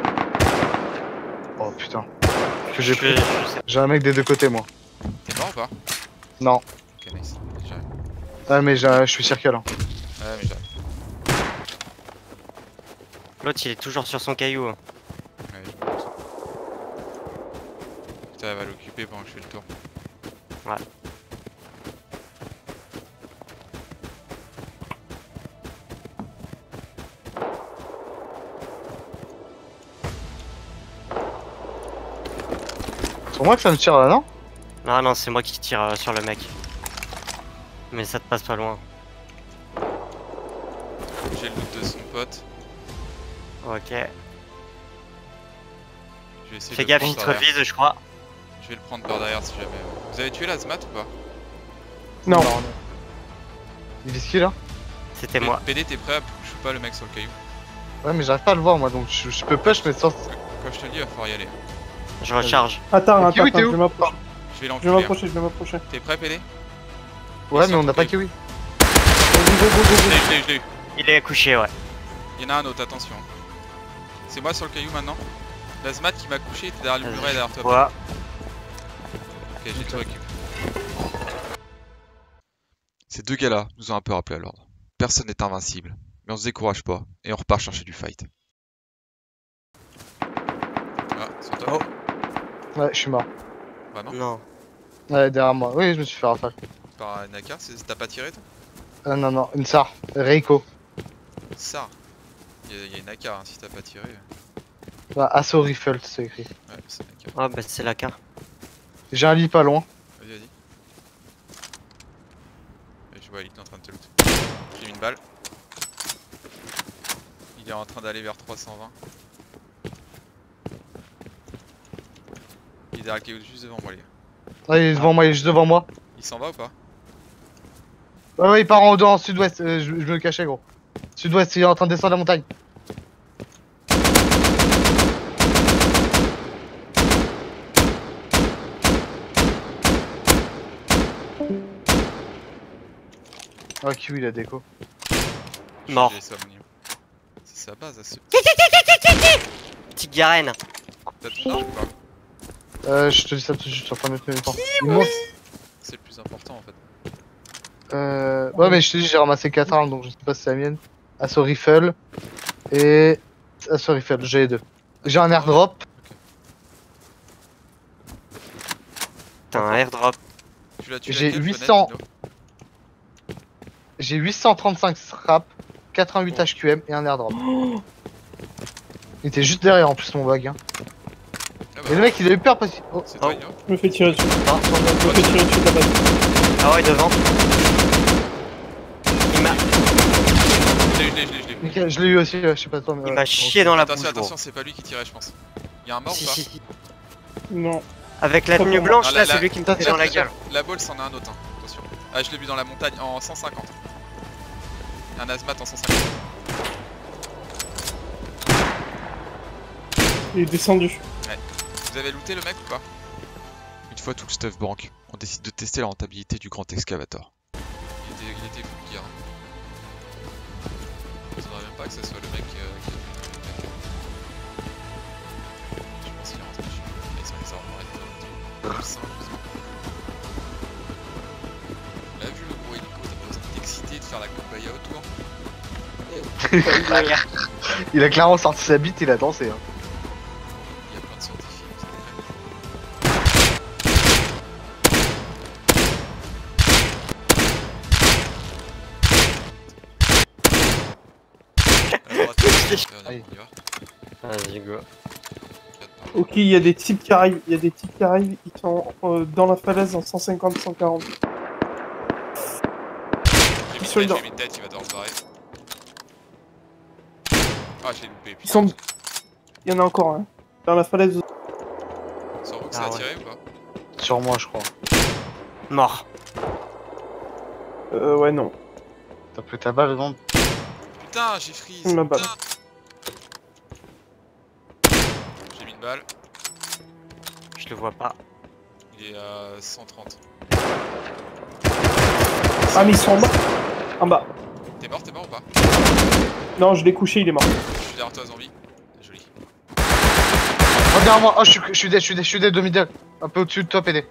Speaker 7: Oh putain. Que j'ai
Speaker 8: Je-
Speaker 7: pris.
Speaker 8: je sais.
Speaker 7: J'ai un mec des deux côtés, moi.
Speaker 4: T'es mort ou pas?
Speaker 7: Non.
Speaker 4: Ok, nice. J'arrive.
Speaker 7: Ah, mais j'ai- je suis circle. Hein.
Speaker 4: Ouais, mais j'arrive.
Speaker 8: L'autre il est toujours sur son caillou.
Speaker 4: Ouais, je me doute. Putain, elle va l'occuper pendant que je fais le tour.
Speaker 8: Ouais.
Speaker 7: C'est moi que ça me tire là, non?
Speaker 8: Ah non, c'est moi qui tire euh, sur le mec. Mais ça te passe pas loin.
Speaker 4: J'ai le loot de son pote.
Speaker 8: Ok.
Speaker 4: Je vais essayer
Speaker 8: Fais
Speaker 4: de le
Speaker 8: gaffe, il
Speaker 4: prendre
Speaker 8: te
Speaker 4: par derrière.
Speaker 8: revise, je crois.
Speaker 4: Je vais le prendre par derrière si jamais. Vous avez tué l'Azmat ou pas?
Speaker 5: Non.
Speaker 7: Il vise qui là?
Speaker 8: C'était
Speaker 4: P-
Speaker 8: moi.
Speaker 4: P D, t'es prêt à push ou pas le mec sur le caillou?
Speaker 7: Ouais, mais j'arrive pas à le voir moi, donc je, je peux push, mais sans.
Speaker 4: Quand je te le dis, il va falloir y aller.
Speaker 8: Je recharge.
Speaker 5: Attends,
Speaker 7: Ok,
Speaker 5: attends,
Speaker 7: oui,
Speaker 5: attends,
Speaker 7: t'es
Speaker 5: je
Speaker 7: où
Speaker 5: vais m'approcher.
Speaker 4: Je vais
Speaker 5: Je vais
Speaker 4: l'enculer. hein.
Speaker 5: m'approcher, je vais m'approcher.
Speaker 4: T'es prêt, P D?
Speaker 7: Ouais,
Speaker 4: Ils
Speaker 7: mais on
Speaker 4: sont
Speaker 7: n'a pas
Speaker 4: coupés.
Speaker 7: kiwi.
Speaker 5: Vas-y, go, go, go,
Speaker 4: Je
Speaker 5: go.
Speaker 4: l'ai eu, je l'ai eu, je l'ai eu.
Speaker 8: Il est couché, ouais.
Speaker 4: Il y en a un autre, attention. C'est moi sur le caillou maintenant. L'Azmat qui m'a couché était derrière le muret derrière toi.
Speaker 8: Voilà.
Speaker 4: Ok, j'ai tout récupéré.
Speaker 3: Ces deux gars-là nous ont un peu rappelé à l'ordre. Personne n'est invincible, mais on se décourage pas et on repart chercher du fight.
Speaker 4: toi.
Speaker 7: Ouais, je suis mort.
Speaker 4: Vraiment?
Speaker 8: Non.
Speaker 7: Ouais, derrière moi. Oui, je me suis fait rafale.
Speaker 4: Par un Naka, c'est- t'as pas tiré toi?
Speaker 7: Euh, non, non, une S A R. Reiko.
Speaker 4: Ça. Il y, a- y a une Naka hein, si t'as pas tiré.
Speaker 7: Bah, Assaut Rifle, c'est écrit.
Speaker 4: Ouais, c'est Naka.
Speaker 8: Ah bah c'est la carte.
Speaker 7: J'ai un lit pas loin.
Speaker 4: Vas-y, vas-y. Et je vois Elite en train de te loot. J'ai mis une balle. Il est en train d'aller vers trois cent vingt. Il est derrière le caillou juste devant moi les gars.
Speaker 7: Ah, il est devant moi, il est juste devant moi.
Speaker 4: Il s'en va ou pas?
Speaker 7: Ouais, ouais, il part en haut, en sud-ouest. Euh, je, je me cachais, gros. Sud-ouest, il est en train de descendre la montagne. Ah, Kiwi, il a déco.
Speaker 8: Mort.
Speaker 4: J'ai Somnium. C'est sa base à ce.
Speaker 8: Petite garenne.
Speaker 4: T'as ton arme ou pas?
Speaker 7: Euh, je te dis ça tout de suite, je suis en train de mettre mes temps. Il monte.
Speaker 4: C'est le plus important en fait.
Speaker 7: Euh... Ouais, mais je te dis, j'ai ramassé quatre armes, donc je sais pas si c'est la mienne. Assaut Rifle. Et... Assaut Rifle, j'ai les deux. J'ai un airdrop.
Speaker 8: T'as un airdrop.
Speaker 4: Tu l'as tué
Speaker 7: J'ai
Speaker 4: laquelle,
Speaker 7: huit
Speaker 4: Fenêtre,
Speaker 7: cents.
Speaker 4: Dino?
Speaker 7: J'ai huit cent trente-cinq scrap, quatre-vingt-huit H Q M et un airdrop. Il était juste derrière en plus mon bug. Hein.
Speaker 4: Ah bah,
Speaker 7: Et le mec il a eu peur parce que... Oh.
Speaker 4: c'est toi,
Speaker 8: Oh.
Speaker 4: Dino?
Speaker 5: Je me fais tirer dessus.
Speaker 8: Ah,
Speaker 5: Je me fais tirer dessus de la base.
Speaker 8: ah ouais, devant. Il m'a
Speaker 4: Je l'ai eu, je l'ai eu, je l'ai eu, je l'ai eu.
Speaker 7: Nickel, je l'ai eu aussi, euh, je sais pas toi mais...
Speaker 8: il
Speaker 7: ouais.
Speaker 8: m'a chié dans la
Speaker 4: Attention,
Speaker 8: bouche. gros.
Speaker 4: attention, c'est pas lui qui tirait, je pense. Y'a un mort
Speaker 8: Si,
Speaker 4: ou pas?
Speaker 8: si, si.
Speaker 5: Non.
Speaker 8: Avec la
Speaker 5: Pas
Speaker 8: tenue
Speaker 5: pour moi.
Speaker 8: blanche
Speaker 4: Ah,
Speaker 8: là,
Speaker 4: là,
Speaker 8: c'est
Speaker 4: là.
Speaker 8: lui qui me
Speaker 7: T'as
Speaker 8: tapait dans la
Speaker 7: tiré,
Speaker 8: gueule.
Speaker 4: La balle, c'en a un autre, hein. Attention. Ah, je l'ai vu dans la montagne en cent cinquante. Un Azmat en cent cinquante.
Speaker 5: Il est descendu.
Speaker 4: Vous avez looté le mec ou pas?
Speaker 3: Une fois tout le stuff bank, on décide de tester la rentabilité du grand excavator.
Speaker 4: Il était, il était fou le gear. Hein. Je voudrais même pas que ce soit le mec euh, qui a fait le mec. Je pense qu'il est rentré chez lui. Ils sont les armes arrêtées. Simple. On l'a vu le gros hélico, t'as pas besoin de t'exciter, de faire la kumbaya autour.
Speaker 7: Il a clairement sorti sa bite, il a dansé. Hein.
Speaker 4: Il y a plein de scientifiques. vous êtes prêts? À droite,
Speaker 7: Allez.
Speaker 4: on y va.
Speaker 8: Vas-y, go.
Speaker 5: Ok, il y a des types qui arrivent. Il y a des types qui arrivent. Ils sont euh, dans la falaise en cent cinquante cent quarante.
Speaker 4: J'ai mis
Speaker 5: Ils sont
Speaker 4: une tête,
Speaker 5: dedans.
Speaker 4: j'ai mis une tête, il va devoir se barrer. Ah, j'ai loupé.
Speaker 5: Ils sont... Il y en a encore un. Dans la falaise.
Speaker 4: Sur vous que ça
Speaker 8: Ah
Speaker 4: a
Speaker 8: ouais.
Speaker 4: tiré ou pas?
Speaker 7: Sur moi je crois.
Speaker 8: Mort.
Speaker 5: Euh, ouais, non.
Speaker 7: T'as pris ta balle devant.
Speaker 4: Putain, j'ai freeze.
Speaker 5: Ma balle.
Speaker 4: putain. J'ai mis une balle.
Speaker 8: Je le vois pas.
Speaker 4: Il est à cent trente.
Speaker 5: Ah, mais ils sont en bas. En bas.
Speaker 4: T'es mort, t'es mort ou pas?
Speaker 5: Non, je l'ai couché, il est mort.
Speaker 4: Je suis derrière toi, zombie. Joli.
Speaker 7: Oh derrière moi, oh je suis, je suis dead, je suis dead, je suis dead de middle. Un peu au-dessus de toi P D.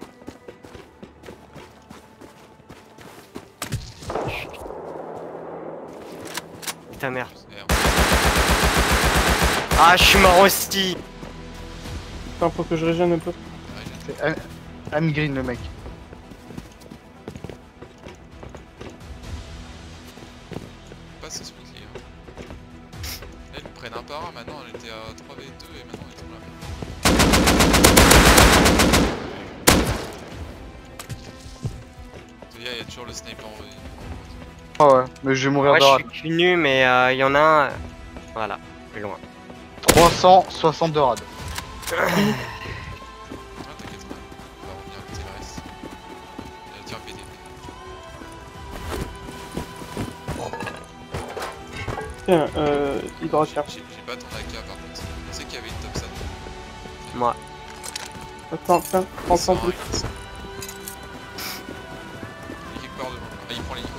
Speaker 8: Ta mère.
Speaker 4: Merde.
Speaker 8: Ah, je suis mort aussi.
Speaker 5: Attends, faut que je régène un peu.
Speaker 7: C'est Anne- Anne Green le mec.
Speaker 4: Pas ce split là. Là, ils nous prennent un par un. Maintenant, on était à trois v deux et maintenant, on est trop là. Il y a toujours le sniper en vrai.
Speaker 7: Ah ouais, mais je vais mourir
Speaker 8: Ouais,
Speaker 7: de
Speaker 8: je
Speaker 7: rade.
Speaker 8: suis cul nu, mais il y en a un. euh, Voilà, plus loin.
Speaker 7: trois cent soixante de rad.
Speaker 4: Ah, t'inquiète, on va revenir côté le reste. Euh, tiens, P D.
Speaker 5: Tiens, euh, hydrateur.
Speaker 4: J'ai j'ai pas ton A K par contre. On sait qu'il y avait une Thompson.
Speaker 8: Moi.
Speaker 5: Attends, tiens, prends ça en plus.
Speaker 4: Il est quelque part devant. Ah, il prend l'hélico.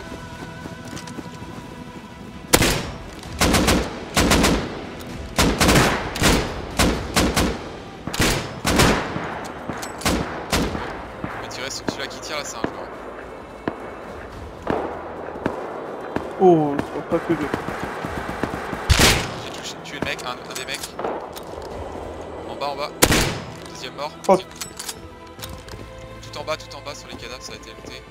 Speaker 4: On va tirer sur celui-là qui tire là, c'est un joueur.
Speaker 5: Oh, ils sont pas que deux.
Speaker 4: J'ai touché, tué le mec, un, un des mecs. En bas, en bas. Deuxième mort.
Speaker 5: Oh.
Speaker 4: Tout en bas, tout en bas sur les cadavres, ça a été looté.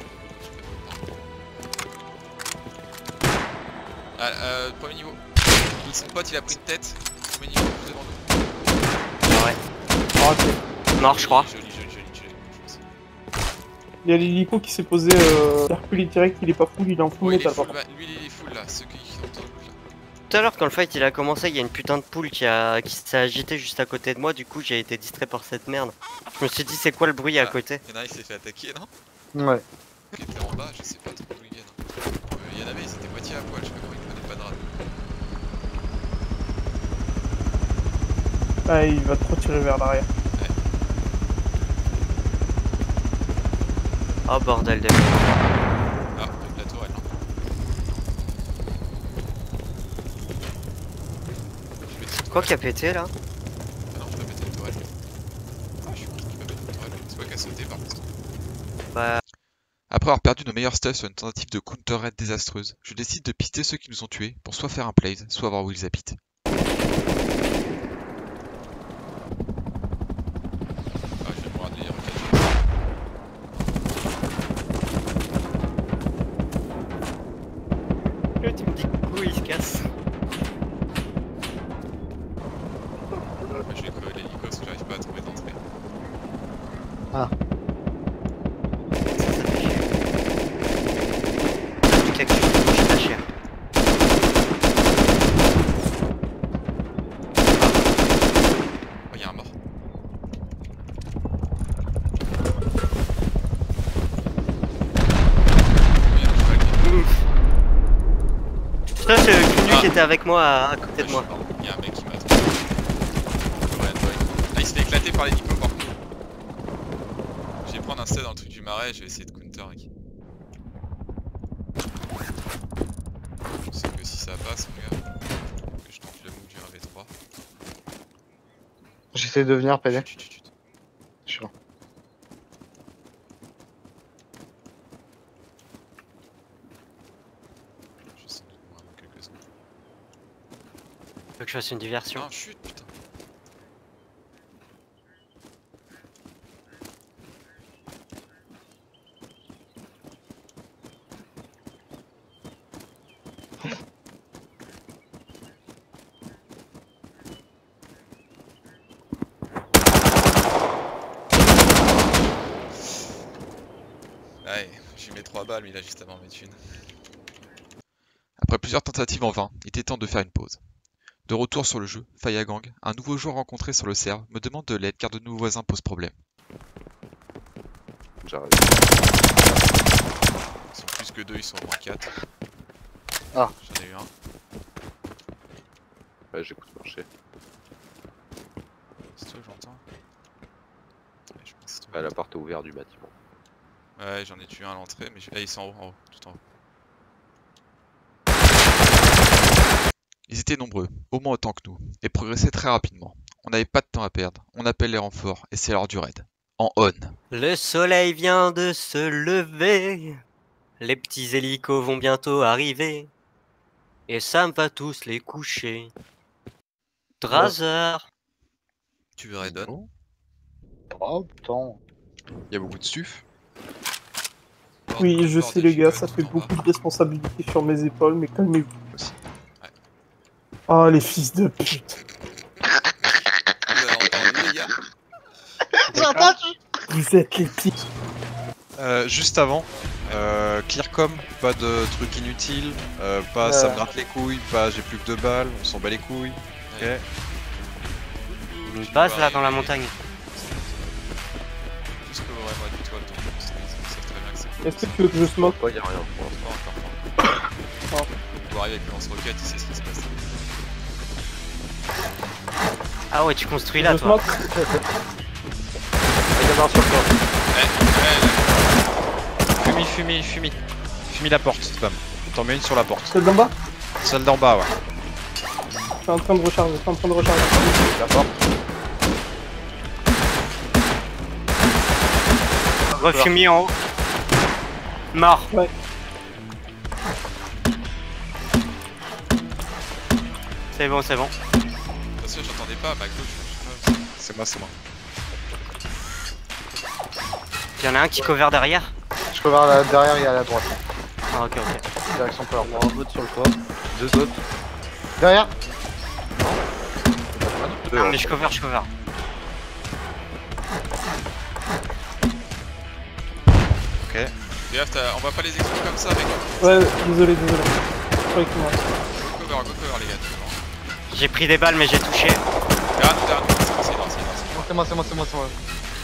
Speaker 4: Ah, euh, premier niveau. Son pote il a pris une tête. Premier niveau, juste devant nous.
Speaker 8: Ouais.
Speaker 5: Ah, ok.
Speaker 8: Mort, je crois.
Speaker 4: Joli, joli, joli, joli, je pense.
Speaker 5: Il y a l'hélico qui s'est posé. Euh... Hercule direct, il est pas full, il est en full
Speaker 4: Ouais, il est
Speaker 5: métal par
Speaker 4: full,
Speaker 5: contre.
Speaker 4: bah, lui il est full là, ceux qui sont dans le là.
Speaker 8: Tout à l'heure, quand le fight il a commencé, il y a une putain de poule qui, a... qui s'est agitée juste à côté de moi. Du coup, j'ai été distrait par cette merde. Je me suis dit, c'est quoi le bruit à
Speaker 4: Ah.
Speaker 8: côté?
Speaker 4: Il y en a un qui s'est fait attaquer, non?
Speaker 7: Ouais.
Speaker 4: Qui était en bas, je sais pas trop d'où ils viennent. Euh, il y en avait, ils étaient moitié à poil, je sais pas comment ils prenaient pas de rade.
Speaker 5: Ah, il va trop tirer vers l'arrière.
Speaker 8: Oh bordel de.
Speaker 4: Ah, avec la tourelle, non? Je vais te-
Speaker 8: Quoi qui a pété là?
Speaker 4: Ah non, je peux péter une tourelle. Ah, je suis con, je peux péter une tourelle. C'est pas qu'à sauter par contre.
Speaker 8: Bah.
Speaker 3: Après avoir perdu nos meilleurs stuffs sur une tentative de counter-raid désastreuse, je décide de pister ceux qui nous ont tués pour soit faire un plays, soit voir où ils habitent.
Speaker 4: Ah, je vais me regarder les roquettes.
Speaker 8: Tu me dis où il se casse?
Speaker 4: Moi je vais coller l'hélico parce que j'arrive pas à trouver d'entrée.
Speaker 7: Ah.
Speaker 8: Ça, ça fait chier. Toute la cuisse, je suis pas cher.
Speaker 4: Oh, y'a un mort. Merde, je vais aller.
Speaker 8: Putain, c'est Cunu
Speaker 4: Ah.
Speaker 8: qui était avec moi à, à côté
Speaker 4: Ouais,
Speaker 8: de
Speaker 4: je
Speaker 8: moi.
Speaker 4: suis mort. Y'a un mec qui m'a trouvé. Ouais, ouais. Ah, il se fait éclater par l'hélico par contre. Je vais prendre un stade dans le truc du marais et je vais essayer de counter avec. Je sais que si ça passe, mon gars, que je tente le move du un v trois.
Speaker 7: J'essaie de venir, P D.
Speaker 4: Chut, chut, chut.
Speaker 7: Je suis là.
Speaker 4: Je sais doute moi dans quelques secondes.
Speaker 8: Tu veux que je fasse une diversion?
Speaker 4: Non, chut, putain. Ouais, j'ai mis trois balles, mais il a juste à m'en mettre une.
Speaker 3: Après plusieurs tentatives en vain, il était temps de faire une pause. De retour sur le jeu, Fayagang, un nouveau joueur rencontré sur le serve, me demande de l'aide car de nouveaux voisins posent problème.
Speaker 9: J'arrive.
Speaker 4: Ils sont plus que deux, ils sont au moins quatre.
Speaker 7: Ah.
Speaker 4: J'en ai eu un.
Speaker 9: Ouais, j'écoute marcher.
Speaker 4: C'est toi que j'entends. Ouais, je pense que c'est toi.
Speaker 9: Ah, la porte est ouverte du bâtiment.
Speaker 4: Ouais, j'en ai tué un à l'entrée, mais je... ah, ils sont en haut, en haut, tout en haut.
Speaker 3: Ils étaient nombreux, au moins autant que nous, et progressaient très rapidement. On n'avait pas de temps à perdre, on appelle les renforts, et c'est l'heure du raid. En on.
Speaker 8: Le soleil vient de se lever. Les petits hélicos vont bientôt arriver. Et Sam va tous les coucher. Drazer.
Speaker 4: Tu veux Raiden?
Speaker 7: Oh putain.
Speaker 6: Il y a beaucoup de stuff.
Speaker 5: Oui, je sais les gars, ça fait beaucoup de responsabilités sur mes épaules, mais calmez-vous.
Speaker 4: Ouais.
Speaker 5: Oh les fils de pute.
Speaker 4: Vous avez entendu les gars?
Speaker 5: Vous êtes les petits.
Speaker 6: Euh, juste avant, euh, Clearcom, pas de trucs inutiles, euh, pas ça me gratte les couilles, pas j'ai plus que deux balles, on s'en bat les couilles. Ok.
Speaker 8: Une base là dans la montagne.
Speaker 4: Tout ce que vous aurez moi du toit, le tour, ils savent très bien que c'est cool.
Speaker 5: Est-ce que tu veux que je smoke?
Speaker 9: Pourquoi y'a rien pour l'instant?
Speaker 4: Pas encore, pas encore. Vous arrivez avec le lance-roquette, il sait ce qui se passe.
Speaker 8: Ah ouais, tu construis là
Speaker 5: Je
Speaker 8: toi.
Speaker 5: smoke?
Speaker 7: Il y en a un sur toi.
Speaker 4: Eh,
Speaker 6: Fumi, fumi, fumi. Fumi la porte, Tom. T'en mets une sur la porte.
Speaker 5: Celle d'en bas?
Speaker 6: Celle d'en bas, ouais.
Speaker 5: Je suis en train de recharger, je suis en train de recharger.
Speaker 7: La porte.
Speaker 8: Refumé en haut. Mort.
Speaker 5: Ouais.
Speaker 8: C'est bon, c'est bon.
Speaker 4: Parce que j'entendais pas, Macdo, je sais pas.
Speaker 6: C'est moi, c'est moi.
Speaker 8: Y'en a un qui cover derrière.
Speaker 7: Je cover là, derrière et à la droite.
Speaker 8: Ah, ok, ok.
Speaker 7: Direction power.
Speaker 9: Un autre sur le toit. Deux autres.
Speaker 7: Derrière.
Speaker 9: Deux,
Speaker 8: Non,
Speaker 9: hein.
Speaker 8: mais je cover, je cover.
Speaker 6: Ok.
Speaker 4: Fais gaffe, t'as- on va pas les exploser comme ça, mec.
Speaker 2: Ouais, désolé, désolé. Je croyais que moi.
Speaker 4: Go cover, go cover, les gars.
Speaker 8: J'ai pris des balles, mais j'ai touché.
Speaker 4: Derrière nous, derrière nous. C'est bon, c'est bon, c'est bon.
Speaker 7: C'est moi, c'est moi, c'est moi, c'est moi.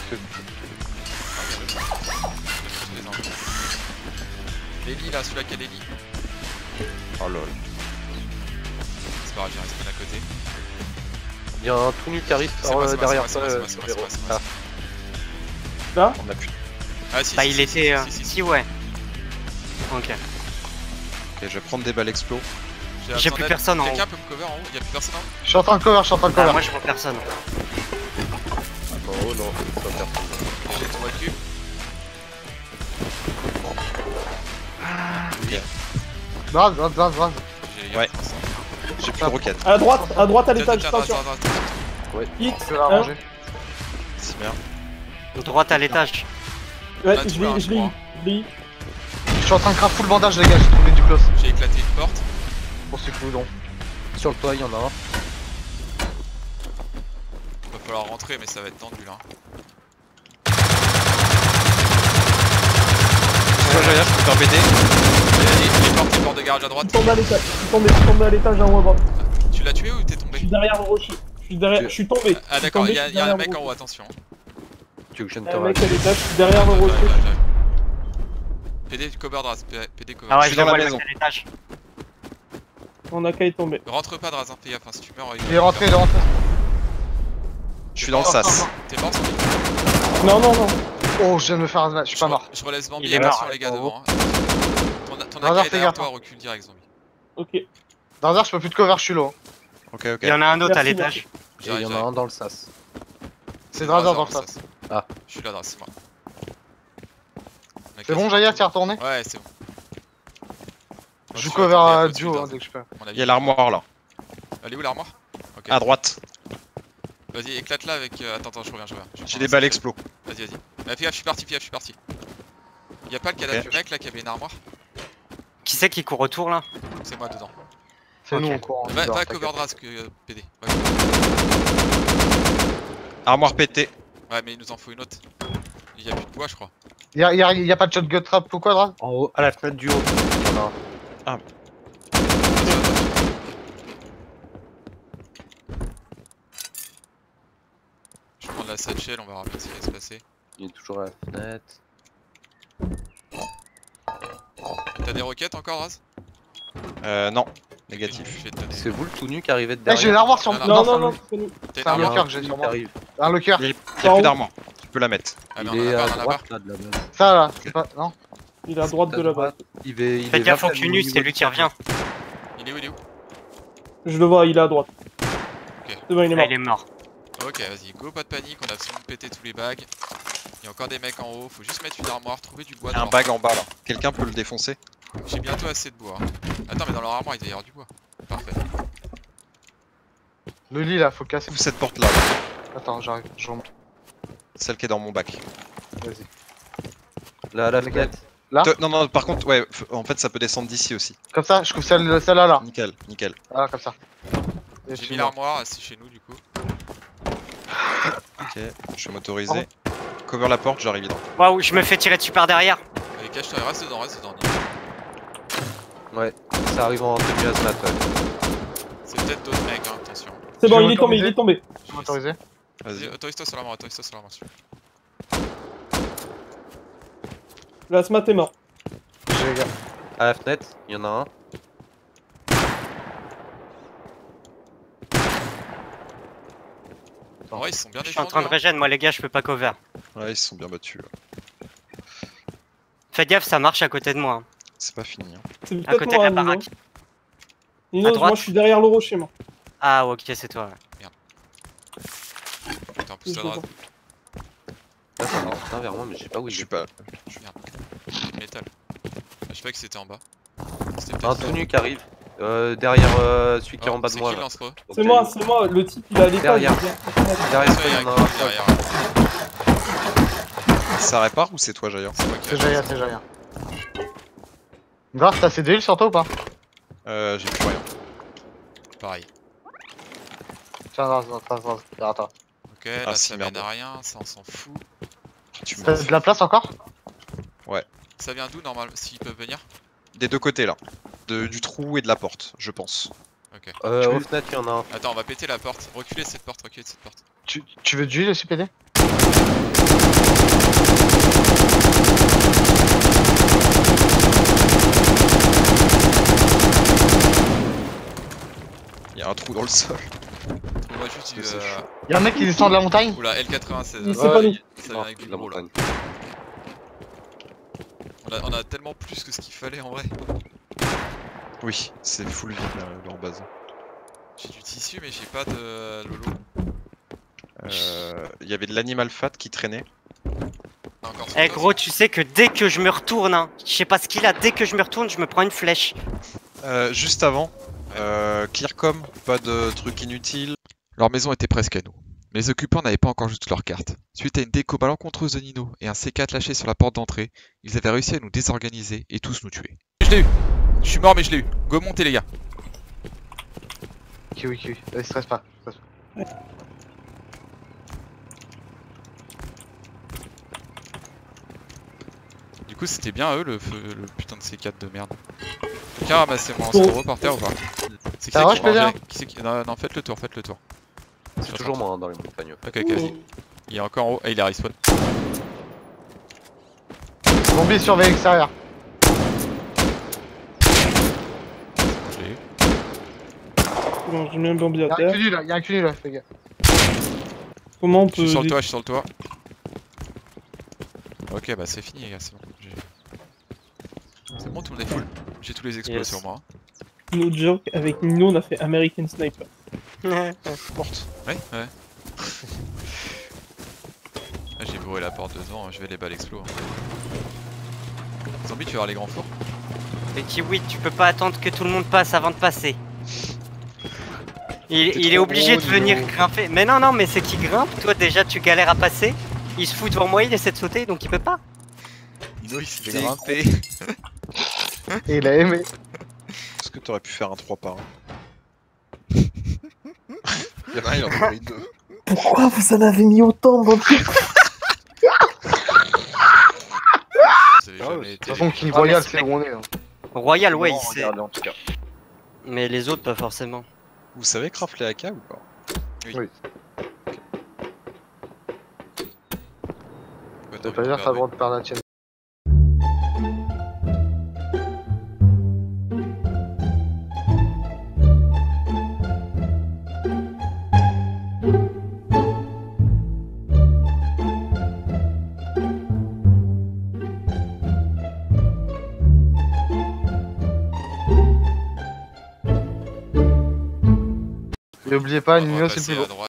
Speaker 4: Lely là, celui-là qui a Lely.
Speaker 9: Oh lol.
Speaker 4: C'est pas grave, j'ai respawn à côté.
Speaker 9: Il y a un tout nu qui arrive
Speaker 4: C'est
Speaker 9: par,
Speaker 4: moi,
Speaker 9: euh,
Speaker 4: c'est moi,
Speaker 9: derrière
Speaker 4: c'est
Speaker 9: toi.
Speaker 4: moi,
Speaker 9: euh,
Speaker 4: c'est moi,
Speaker 9: Véro.
Speaker 4: c'est moi, c'est moi.
Speaker 2: Là
Speaker 6: On a plus.
Speaker 4: Ah si,
Speaker 8: Bah,
Speaker 4: si,
Speaker 8: il
Speaker 4: si,
Speaker 8: était.
Speaker 4: si,
Speaker 8: euh,
Speaker 4: si, si, si.
Speaker 8: Si, ouais. Ok.
Speaker 6: Ok, je vais prendre des balles explos.
Speaker 8: J'ai
Speaker 4: besoin
Speaker 8: plus
Speaker 4: d'aide.
Speaker 8: personne en haut.
Speaker 4: Quelqu'un peut me cover en haut? Y'a plus personne en haut?
Speaker 7: Je suis en train de cover, je suis en train de
Speaker 8: Ah,
Speaker 7: cover.
Speaker 8: moi, je vois personne.
Speaker 9: Oh non, c'est pas personne.
Speaker 4: J'ai ton wall cube.
Speaker 7: Drase, drase, drase, drase.
Speaker 4: J'ai
Speaker 6: Ouais. J'ai plus de roquettes.
Speaker 2: À droite, à droite à
Speaker 4: Tiens,
Speaker 2: l'étage,
Speaker 4: tiens,
Speaker 2: attention.
Speaker 4: attends, attends, attends.
Speaker 2: Hit.
Speaker 7: Je vais la ranger.
Speaker 6: C'est bien.
Speaker 8: Droite à l'étage.
Speaker 2: Ouais,
Speaker 4: Ah, tu
Speaker 2: je
Speaker 4: vois,
Speaker 2: l'ai,
Speaker 4: je
Speaker 2: je l'ai,
Speaker 4: crois.
Speaker 2: je l'ai.
Speaker 7: Je suis en train de craft full bandage, les gars, j'ai trouvé du close.
Speaker 4: J'ai éclaté une porte.
Speaker 7: Pour ceux qui voudront.
Speaker 9: Sur le toit, il y en a un.
Speaker 4: Va falloir rentrer, mais ça va être tendu là.
Speaker 6: Soit Jaya, je peux faire péter.
Speaker 4: Les, les portes, les portes de garage à
Speaker 2: Je
Speaker 4: droite.
Speaker 2: suis tombé à l'étage, je suis tombé, je suis tombé à l'étage en haut à droite.
Speaker 4: Tu l'as tué ou t'es
Speaker 2: Je
Speaker 4: tombé?
Speaker 2: suis derrière le rocher. Je suis derrière,
Speaker 9: Tu-
Speaker 2: je suis tombé.
Speaker 4: Ah
Speaker 2: Je suis
Speaker 4: d'accord,
Speaker 2: tombé,
Speaker 4: il y a,
Speaker 2: je suis
Speaker 4: y a un
Speaker 2: derrière
Speaker 4: mec
Speaker 2: le
Speaker 4: en haut,
Speaker 2: rocher.
Speaker 4: attention.
Speaker 9: Tu veux que je
Speaker 2: Il
Speaker 9: ne
Speaker 2: y a
Speaker 9: te
Speaker 2: un mec à
Speaker 9: rate.
Speaker 2: l'étage, je suis derrière le
Speaker 4: J'arrive,
Speaker 2: rocher.
Speaker 4: j'arrive, j'arrive. P D cover Draz, P- PD cover.
Speaker 8: Ah ouais,
Speaker 6: Je
Speaker 8: je
Speaker 6: suis dans
Speaker 8: le vois
Speaker 6: la
Speaker 8: le mec
Speaker 6: maison.
Speaker 8: à l'étage.
Speaker 2: On a qu'à y tomber.
Speaker 4: Rentre pas Draz, hein, fais gaffe, hein, si tu meurs,
Speaker 7: Il est rentré, il est rentré.
Speaker 6: Je suis dans le sas.
Speaker 4: T'es mort Zombie?
Speaker 2: Non, non, non.
Speaker 7: Oh, je viens de me faire un. Je suis pas
Speaker 4: re-
Speaker 7: mort.
Speaker 4: Je relève Bambi,
Speaker 8: Il est
Speaker 4: attention
Speaker 8: mort.
Speaker 4: les gars
Speaker 7: Oh.
Speaker 4: devant. hein. Ton, ton
Speaker 7: Razor,
Speaker 4: A K est
Speaker 7: fais
Speaker 4: derrière
Speaker 7: gaffe,
Speaker 4: toi,
Speaker 7: hein.
Speaker 4: recule direct Zombie.
Speaker 2: Ok.
Speaker 7: Darzer, je peux plus de cover, je suis low.
Speaker 6: Ok, ok.
Speaker 8: Il y en a un autre à
Speaker 2: Merci,
Speaker 8: l'étage.
Speaker 9: Et il
Speaker 4: J'arrive,
Speaker 9: y en a
Speaker 4: j'arrive.
Speaker 9: un dans le sas.
Speaker 7: C'est Darzer dans le
Speaker 4: Draz,
Speaker 7: sas.
Speaker 9: Ah.
Speaker 4: Je suis là Draz, c'est moi. Mec,
Speaker 7: C'est
Speaker 4: là,
Speaker 7: bon, Jaya, t'es retourné?
Speaker 4: Ouais, c'est bon.
Speaker 7: Je
Speaker 4: suis
Speaker 7: joue cover
Speaker 4: attendez,
Speaker 7: à
Speaker 4: à
Speaker 7: duo,
Speaker 4: côté,
Speaker 7: hein, dès que je peux.
Speaker 4: On a
Speaker 6: Il
Speaker 4: vu.
Speaker 6: y a l'armoire là.
Speaker 4: Elle est où l'armoire? Ok.
Speaker 6: À droite.
Speaker 4: Vas-y, éclate là avec. euh, Attends, attends, je reviens, je reviens. Je vais
Speaker 6: J'ai
Speaker 4: prendre
Speaker 6: des
Speaker 4: un
Speaker 6: balles
Speaker 4: sachet.
Speaker 6: explos.
Speaker 4: Vas-y, vas-y. Ah, fais gaffe, je suis parti, fais gaffe, je suis parti. Y'a pas le cadavre
Speaker 6: Ok.
Speaker 4: du mec là qui avait une armoire?
Speaker 8: Qui c'est qui court autour là?
Speaker 4: C'est moi dedans.
Speaker 7: C'est
Speaker 8: Ok.
Speaker 7: nous, on court.
Speaker 4: Va,
Speaker 7: on
Speaker 4: va
Speaker 7: court,
Speaker 4: cover Draz que euh, P D. Ouais.
Speaker 6: Armoire pétée.
Speaker 4: Ouais, mais il nous en faut une autre. Il y a plus de bois, je crois.
Speaker 7: Y'a y a, y a pas de shotgun trap ou quoi, Draz?
Speaker 9: En haut, à la fenêtre du haut. Il y en a un.
Speaker 4: Je vais prendre la satchel, on verra bien ce qui va se passer.
Speaker 9: Il est toujours à la fenêtre.
Speaker 4: T'as des roquettes encore, Raz?
Speaker 6: Euh, non.
Speaker 4: Je
Speaker 6: Négatif.
Speaker 4: vais te donner.
Speaker 9: C'est vous le tout nu qui arrivait de
Speaker 7: Eh,
Speaker 9: derrière.
Speaker 7: j'ai une armoire sur
Speaker 4: Non,
Speaker 7: moi.
Speaker 2: Non,
Speaker 7: c'est
Speaker 2: non,
Speaker 7: un
Speaker 2: non,
Speaker 7: locker.
Speaker 2: c'est nous.
Speaker 4: T'as une
Speaker 7: C'est un
Speaker 9: Il y a
Speaker 4: armoire?
Speaker 7: locker
Speaker 9: un
Speaker 7: que j'ai
Speaker 9: tout nu
Speaker 7: sur
Speaker 9: qui
Speaker 7: moi.
Speaker 9: arrive.
Speaker 7: Un locker.
Speaker 6: Il y a plus d'armoire. Tu peux la mettre.
Speaker 4: Ah, mais on
Speaker 9: Il
Speaker 4: en
Speaker 9: est
Speaker 4: a pas,
Speaker 9: à
Speaker 4: on en a pas.
Speaker 9: droite là de la base.
Speaker 7: Ça là, c'est pas. Non?
Speaker 2: Il est à droite de la base.
Speaker 9: Il va, il
Speaker 8: Faites
Speaker 9: est
Speaker 8: gaffe au
Speaker 9: vingt-quatre
Speaker 8: Cunus, c'est lui qui revient.
Speaker 4: Il est où, il est où?
Speaker 2: Je le vois, il est à droite.
Speaker 4: Ok.
Speaker 2: C'est bon, il est
Speaker 8: Ah,
Speaker 2: mort.
Speaker 8: il est mort.
Speaker 4: Ok, vas-y, go, pas de panique, on a absolument pété tous les bags. Il y a encore des mecs en haut, faut juste mettre une armoire, trouver du bois.
Speaker 6: Il y a un
Speaker 4: devant.
Speaker 6: bag en bas là. Quelqu'un peut le défoncer?
Speaker 4: J'ai bientôt assez de bois. hein. Attends, mais dans leur armoire, il doit y avoir du bois. Parfait.
Speaker 7: Le lit là, faut casser.
Speaker 6: Ouvre cette porte là.
Speaker 7: Attends, j'arrive. Je remonte.
Speaker 6: Celle qui est dans mon bac.
Speaker 7: Vas-y.
Speaker 9: Là, à la fenêtre.
Speaker 7: Là?
Speaker 6: Te- Non, non, par contre, ouais, f- en fait, ça peut descendre d'ici aussi.
Speaker 7: Comme ça, je coupe celle- celle-là là.
Speaker 6: Nickel, nickel.
Speaker 7: Ah, comme ça. Et
Speaker 4: J'ai
Speaker 7: puis
Speaker 4: mis
Speaker 7: moi.
Speaker 4: l'armoire, c'est chez nous du coup.
Speaker 6: Ok, je vais m'autoriser. Cover la porte, j'arrive dedans.
Speaker 8: Waouh, je me fais tirer dessus par derrière.
Speaker 4: Allez, cache-toi, reste dedans, reste dedans. Nick.
Speaker 9: Ouais, ça arrive en tenue hazmat, ouais.
Speaker 4: C'est peut-être d'autres mecs, hein, attention.
Speaker 2: C'est bon,
Speaker 7: Je
Speaker 2: il est tombé, il
Speaker 7: m'autoriser.
Speaker 2: est tombé.
Speaker 7: Je m'autoriser.
Speaker 4: Vas-y,
Speaker 6: Vas-y.
Speaker 4: autorise-toi sur l'armoire, autorise-toi sur l'armoire.
Speaker 2: La Smat est mort.
Speaker 7: J'ai les gars.
Speaker 9: À la fenêtre, il y en a un.
Speaker 4: En vrai, ils sont bien
Speaker 8: Je suis en
Speaker 4: défendus.
Speaker 8: train de
Speaker 4: hein.
Speaker 8: régène, moi les gars, je peux pas cover.
Speaker 6: Ouais, ils se sont bien battus. là.
Speaker 8: Faites gaffe, ça marche à côté de moi. hein.
Speaker 6: C'est pas fini. Hein.
Speaker 2: C'est
Speaker 8: À
Speaker 2: peut-être
Speaker 8: côté de
Speaker 2: moi,
Speaker 8: la
Speaker 2: Nino.
Speaker 8: baraque.
Speaker 2: Nino,
Speaker 8: À droite.
Speaker 2: moi je suis derrière le rocher, moi.
Speaker 8: Ah, ok, c'est toi. ouais.
Speaker 4: Attends, pousse
Speaker 2: Je
Speaker 4: à
Speaker 2: le
Speaker 4: droite.
Speaker 9: Là, ça revient vers moi, mais je sais pas où
Speaker 6: Je
Speaker 9: il
Speaker 6: suis
Speaker 9: est.
Speaker 6: pas.
Speaker 4: J'ai le métal. Je sais pas que c'était en bas. C'était
Speaker 9: Un
Speaker 4: peut-être.
Speaker 9: tout nu qui arrive. Euh, derrière euh, celui qui est
Speaker 4: Oh,
Speaker 9: en bas de
Speaker 4: c'est
Speaker 9: moi.
Speaker 4: qui
Speaker 9: là.
Speaker 4: le lance-re?
Speaker 2: C'est moi, c'est moi, le type il est à l'étage.
Speaker 9: Derrière.
Speaker 2: il vient-
Speaker 9: Derrière
Speaker 4: Ça,
Speaker 9: toi,
Speaker 4: il y
Speaker 9: il
Speaker 4: a
Speaker 9: y en a
Speaker 4: un
Speaker 9: un.
Speaker 4: qui est derrière.
Speaker 6: ça répare ou c'est toi, Jair?
Speaker 4: C'est moi qui
Speaker 7: C'est
Speaker 4: ai
Speaker 7: Jaya, c'est Jaya. Grave, t'as assez d'huile sur toi ou pas?
Speaker 6: Euh, j'ai plus rien.
Speaker 4: Pareil.
Speaker 7: Tiens, attends, attends, attends, attends, attends.
Speaker 4: Ok, là
Speaker 6: Ah, si,
Speaker 4: ça mène
Speaker 6: merde.
Speaker 4: à rien, ça on s'en fout.
Speaker 6: Tu me
Speaker 7: T'as de la place encore?
Speaker 4: Ça vient d'où normalement, s'ils peuvent venir?
Speaker 6: Des deux côtés là. De, du trou et de la porte, je pense.
Speaker 4: Ok.
Speaker 9: Euh,
Speaker 7: Tu
Speaker 9: aux
Speaker 7: veux-
Speaker 9: fenêtres, il y en a un.
Speaker 4: Attends, on va péter la porte. Reculez cette porte, reculez cette porte.
Speaker 7: Tu, tu veux de l'huile aussi, P D?
Speaker 6: Il y a un trou dans le sol.
Speaker 4: Trouve-moi juste du.
Speaker 6: C'est
Speaker 4: Euh...
Speaker 6: chaud.
Speaker 7: Y'a un mec qui descend de la montagne?
Speaker 4: Oula, L quatre-vingt-seize.
Speaker 5: C'est
Speaker 4: Ouais,
Speaker 5: pas nous.
Speaker 4: Ça vient
Speaker 9: Non,
Speaker 4: avec du
Speaker 9: la
Speaker 4: gros là.
Speaker 9: montagne.
Speaker 4: On a, on a tellement plus que ce qu'il fallait en vrai.
Speaker 6: Oui, c'est full vide là, leur base.
Speaker 4: J'ai du tissu, mais j'ai pas de lolo.
Speaker 6: Euh, Il y avait de l'animal fat qui traînait.
Speaker 4: Encore
Speaker 8: Eh
Speaker 4: sur
Speaker 8: gros, tu sais que dès que je me retourne, hein, je sais pas ce qu'il a, dès que je me retourne, je me prends une flèche.
Speaker 6: Euh, juste avant, euh, Clearcom, pas de trucs inutiles.
Speaker 3: Leur maison était presque à nous. Mais les occupants n'avaient pas encore joué toutes leurs cartes. Suite à une déco malencontreuse de Nino et un C quatre lâché sur la porte d'entrée, ils avaient réussi à nous désorganiser et tous nous tuer.
Speaker 4: Je l'ai eu. Je suis mort, mais je l'ai eu. Go monter, les gars.
Speaker 7: Kiwi, kiwi. Vas-y, stresse pas. stresse pas.
Speaker 4: Du coup, c'était bien eux le, feu- le putain de C quatre de merde. Quelqu'un a ramassé mon score par terre ou pas? C'est qui
Speaker 7: Ça
Speaker 4: c'est
Speaker 7: va,
Speaker 4: qui
Speaker 7: je peux
Speaker 4: mangeait
Speaker 7: bien
Speaker 4: Qui c'est qui- Non, non, faites le tour, faites le tour.
Speaker 9: C'est toujours moi hein, dans les montagnes.
Speaker 4: Ok, ok, vas-y. Il est encore en haut. Ah, il a respawn.
Speaker 7: Zombie surveille l'extérieur.
Speaker 4: Je l'ai eu.
Speaker 5: Bon, j'ai mis un bambi à
Speaker 7: Y'a un
Speaker 5: terre.
Speaker 7: cunu là, y'a un cunu là, les gars.
Speaker 5: Comment on
Speaker 4: Je suis
Speaker 5: peut.
Speaker 4: sur le toit, je suis sur le toit. Ok, bah c'est fini, les gars, c'est bon. J'ai- C'est bon, tout le monde est full. J'ai tous les explos
Speaker 8: Yes.
Speaker 4: sur moi.
Speaker 5: No joke, avec Nino, on a fait American Sniper.
Speaker 6: Porte.
Speaker 4: Ouais, ouais. Là, j'ai bourré la porte dedans, je vais les balles explos. Zombie, tu vas voir les grands fours?
Speaker 8: Et Kiwi, tu peux pas attendre que tout le monde passe avant de passer. Il, il est
Speaker 6: trop
Speaker 8: obligé
Speaker 6: gros,
Speaker 8: de venir
Speaker 6: Nino.
Speaker 8: grimper. Mais non, non, mais c'est qu'il grimpe. Toi, déjà, tu galères à passer. Il se fout devant moi, il essaie de sauter, donc il peut pas.
Speaker 4: Nino, il s'est
Speaker 6: fait
Speaker 4: grimpé.
Speaker 7: Et il a aimé.
Speaker 6: Est-ce que t'aurais pu faire un trois par un? Il y en a un, il en a pris deux.
Speaker 2: Pourquoi vous en avez mis autant dans le truc?
Speaker 4: Vous avez
Speaker 7: De
Speaker 4: jamais
Speaker 7: toute
Speaker 4: été.
Speaker 7: façon, King
Speaker 8: Ah,
Speaker 7: Royal,
Speaker 8: mais
Speaker 7: c'est
Speaker 8: c'est-
Speaker 7: où on est. Hein.
Speaker 8: Royal, ouais,
Speaker 7: Non,
Speaker 8: il sait.
Speaker 7: regardez, en tout cas.
Speaker 8: Mais les autres, pas forcément.
Speaker 6: Vous savez craft les A K ou pas?
Speaker 4: Pourquoi
Speaker 7: Ça
Speaker 4: t'as
Speaker 7: veut pas
Speaker 4: envie de
Speaker 7: dire que t'as le
Speaker 4: regarder
Speaker 7: droit de perdre la tienne. Et oubliez pas,
Speaker 4: On va
Speaker 7: Nino c'est
Speaker 4: passer
Speaker 7: plus beau.
Speaker 4: à droite.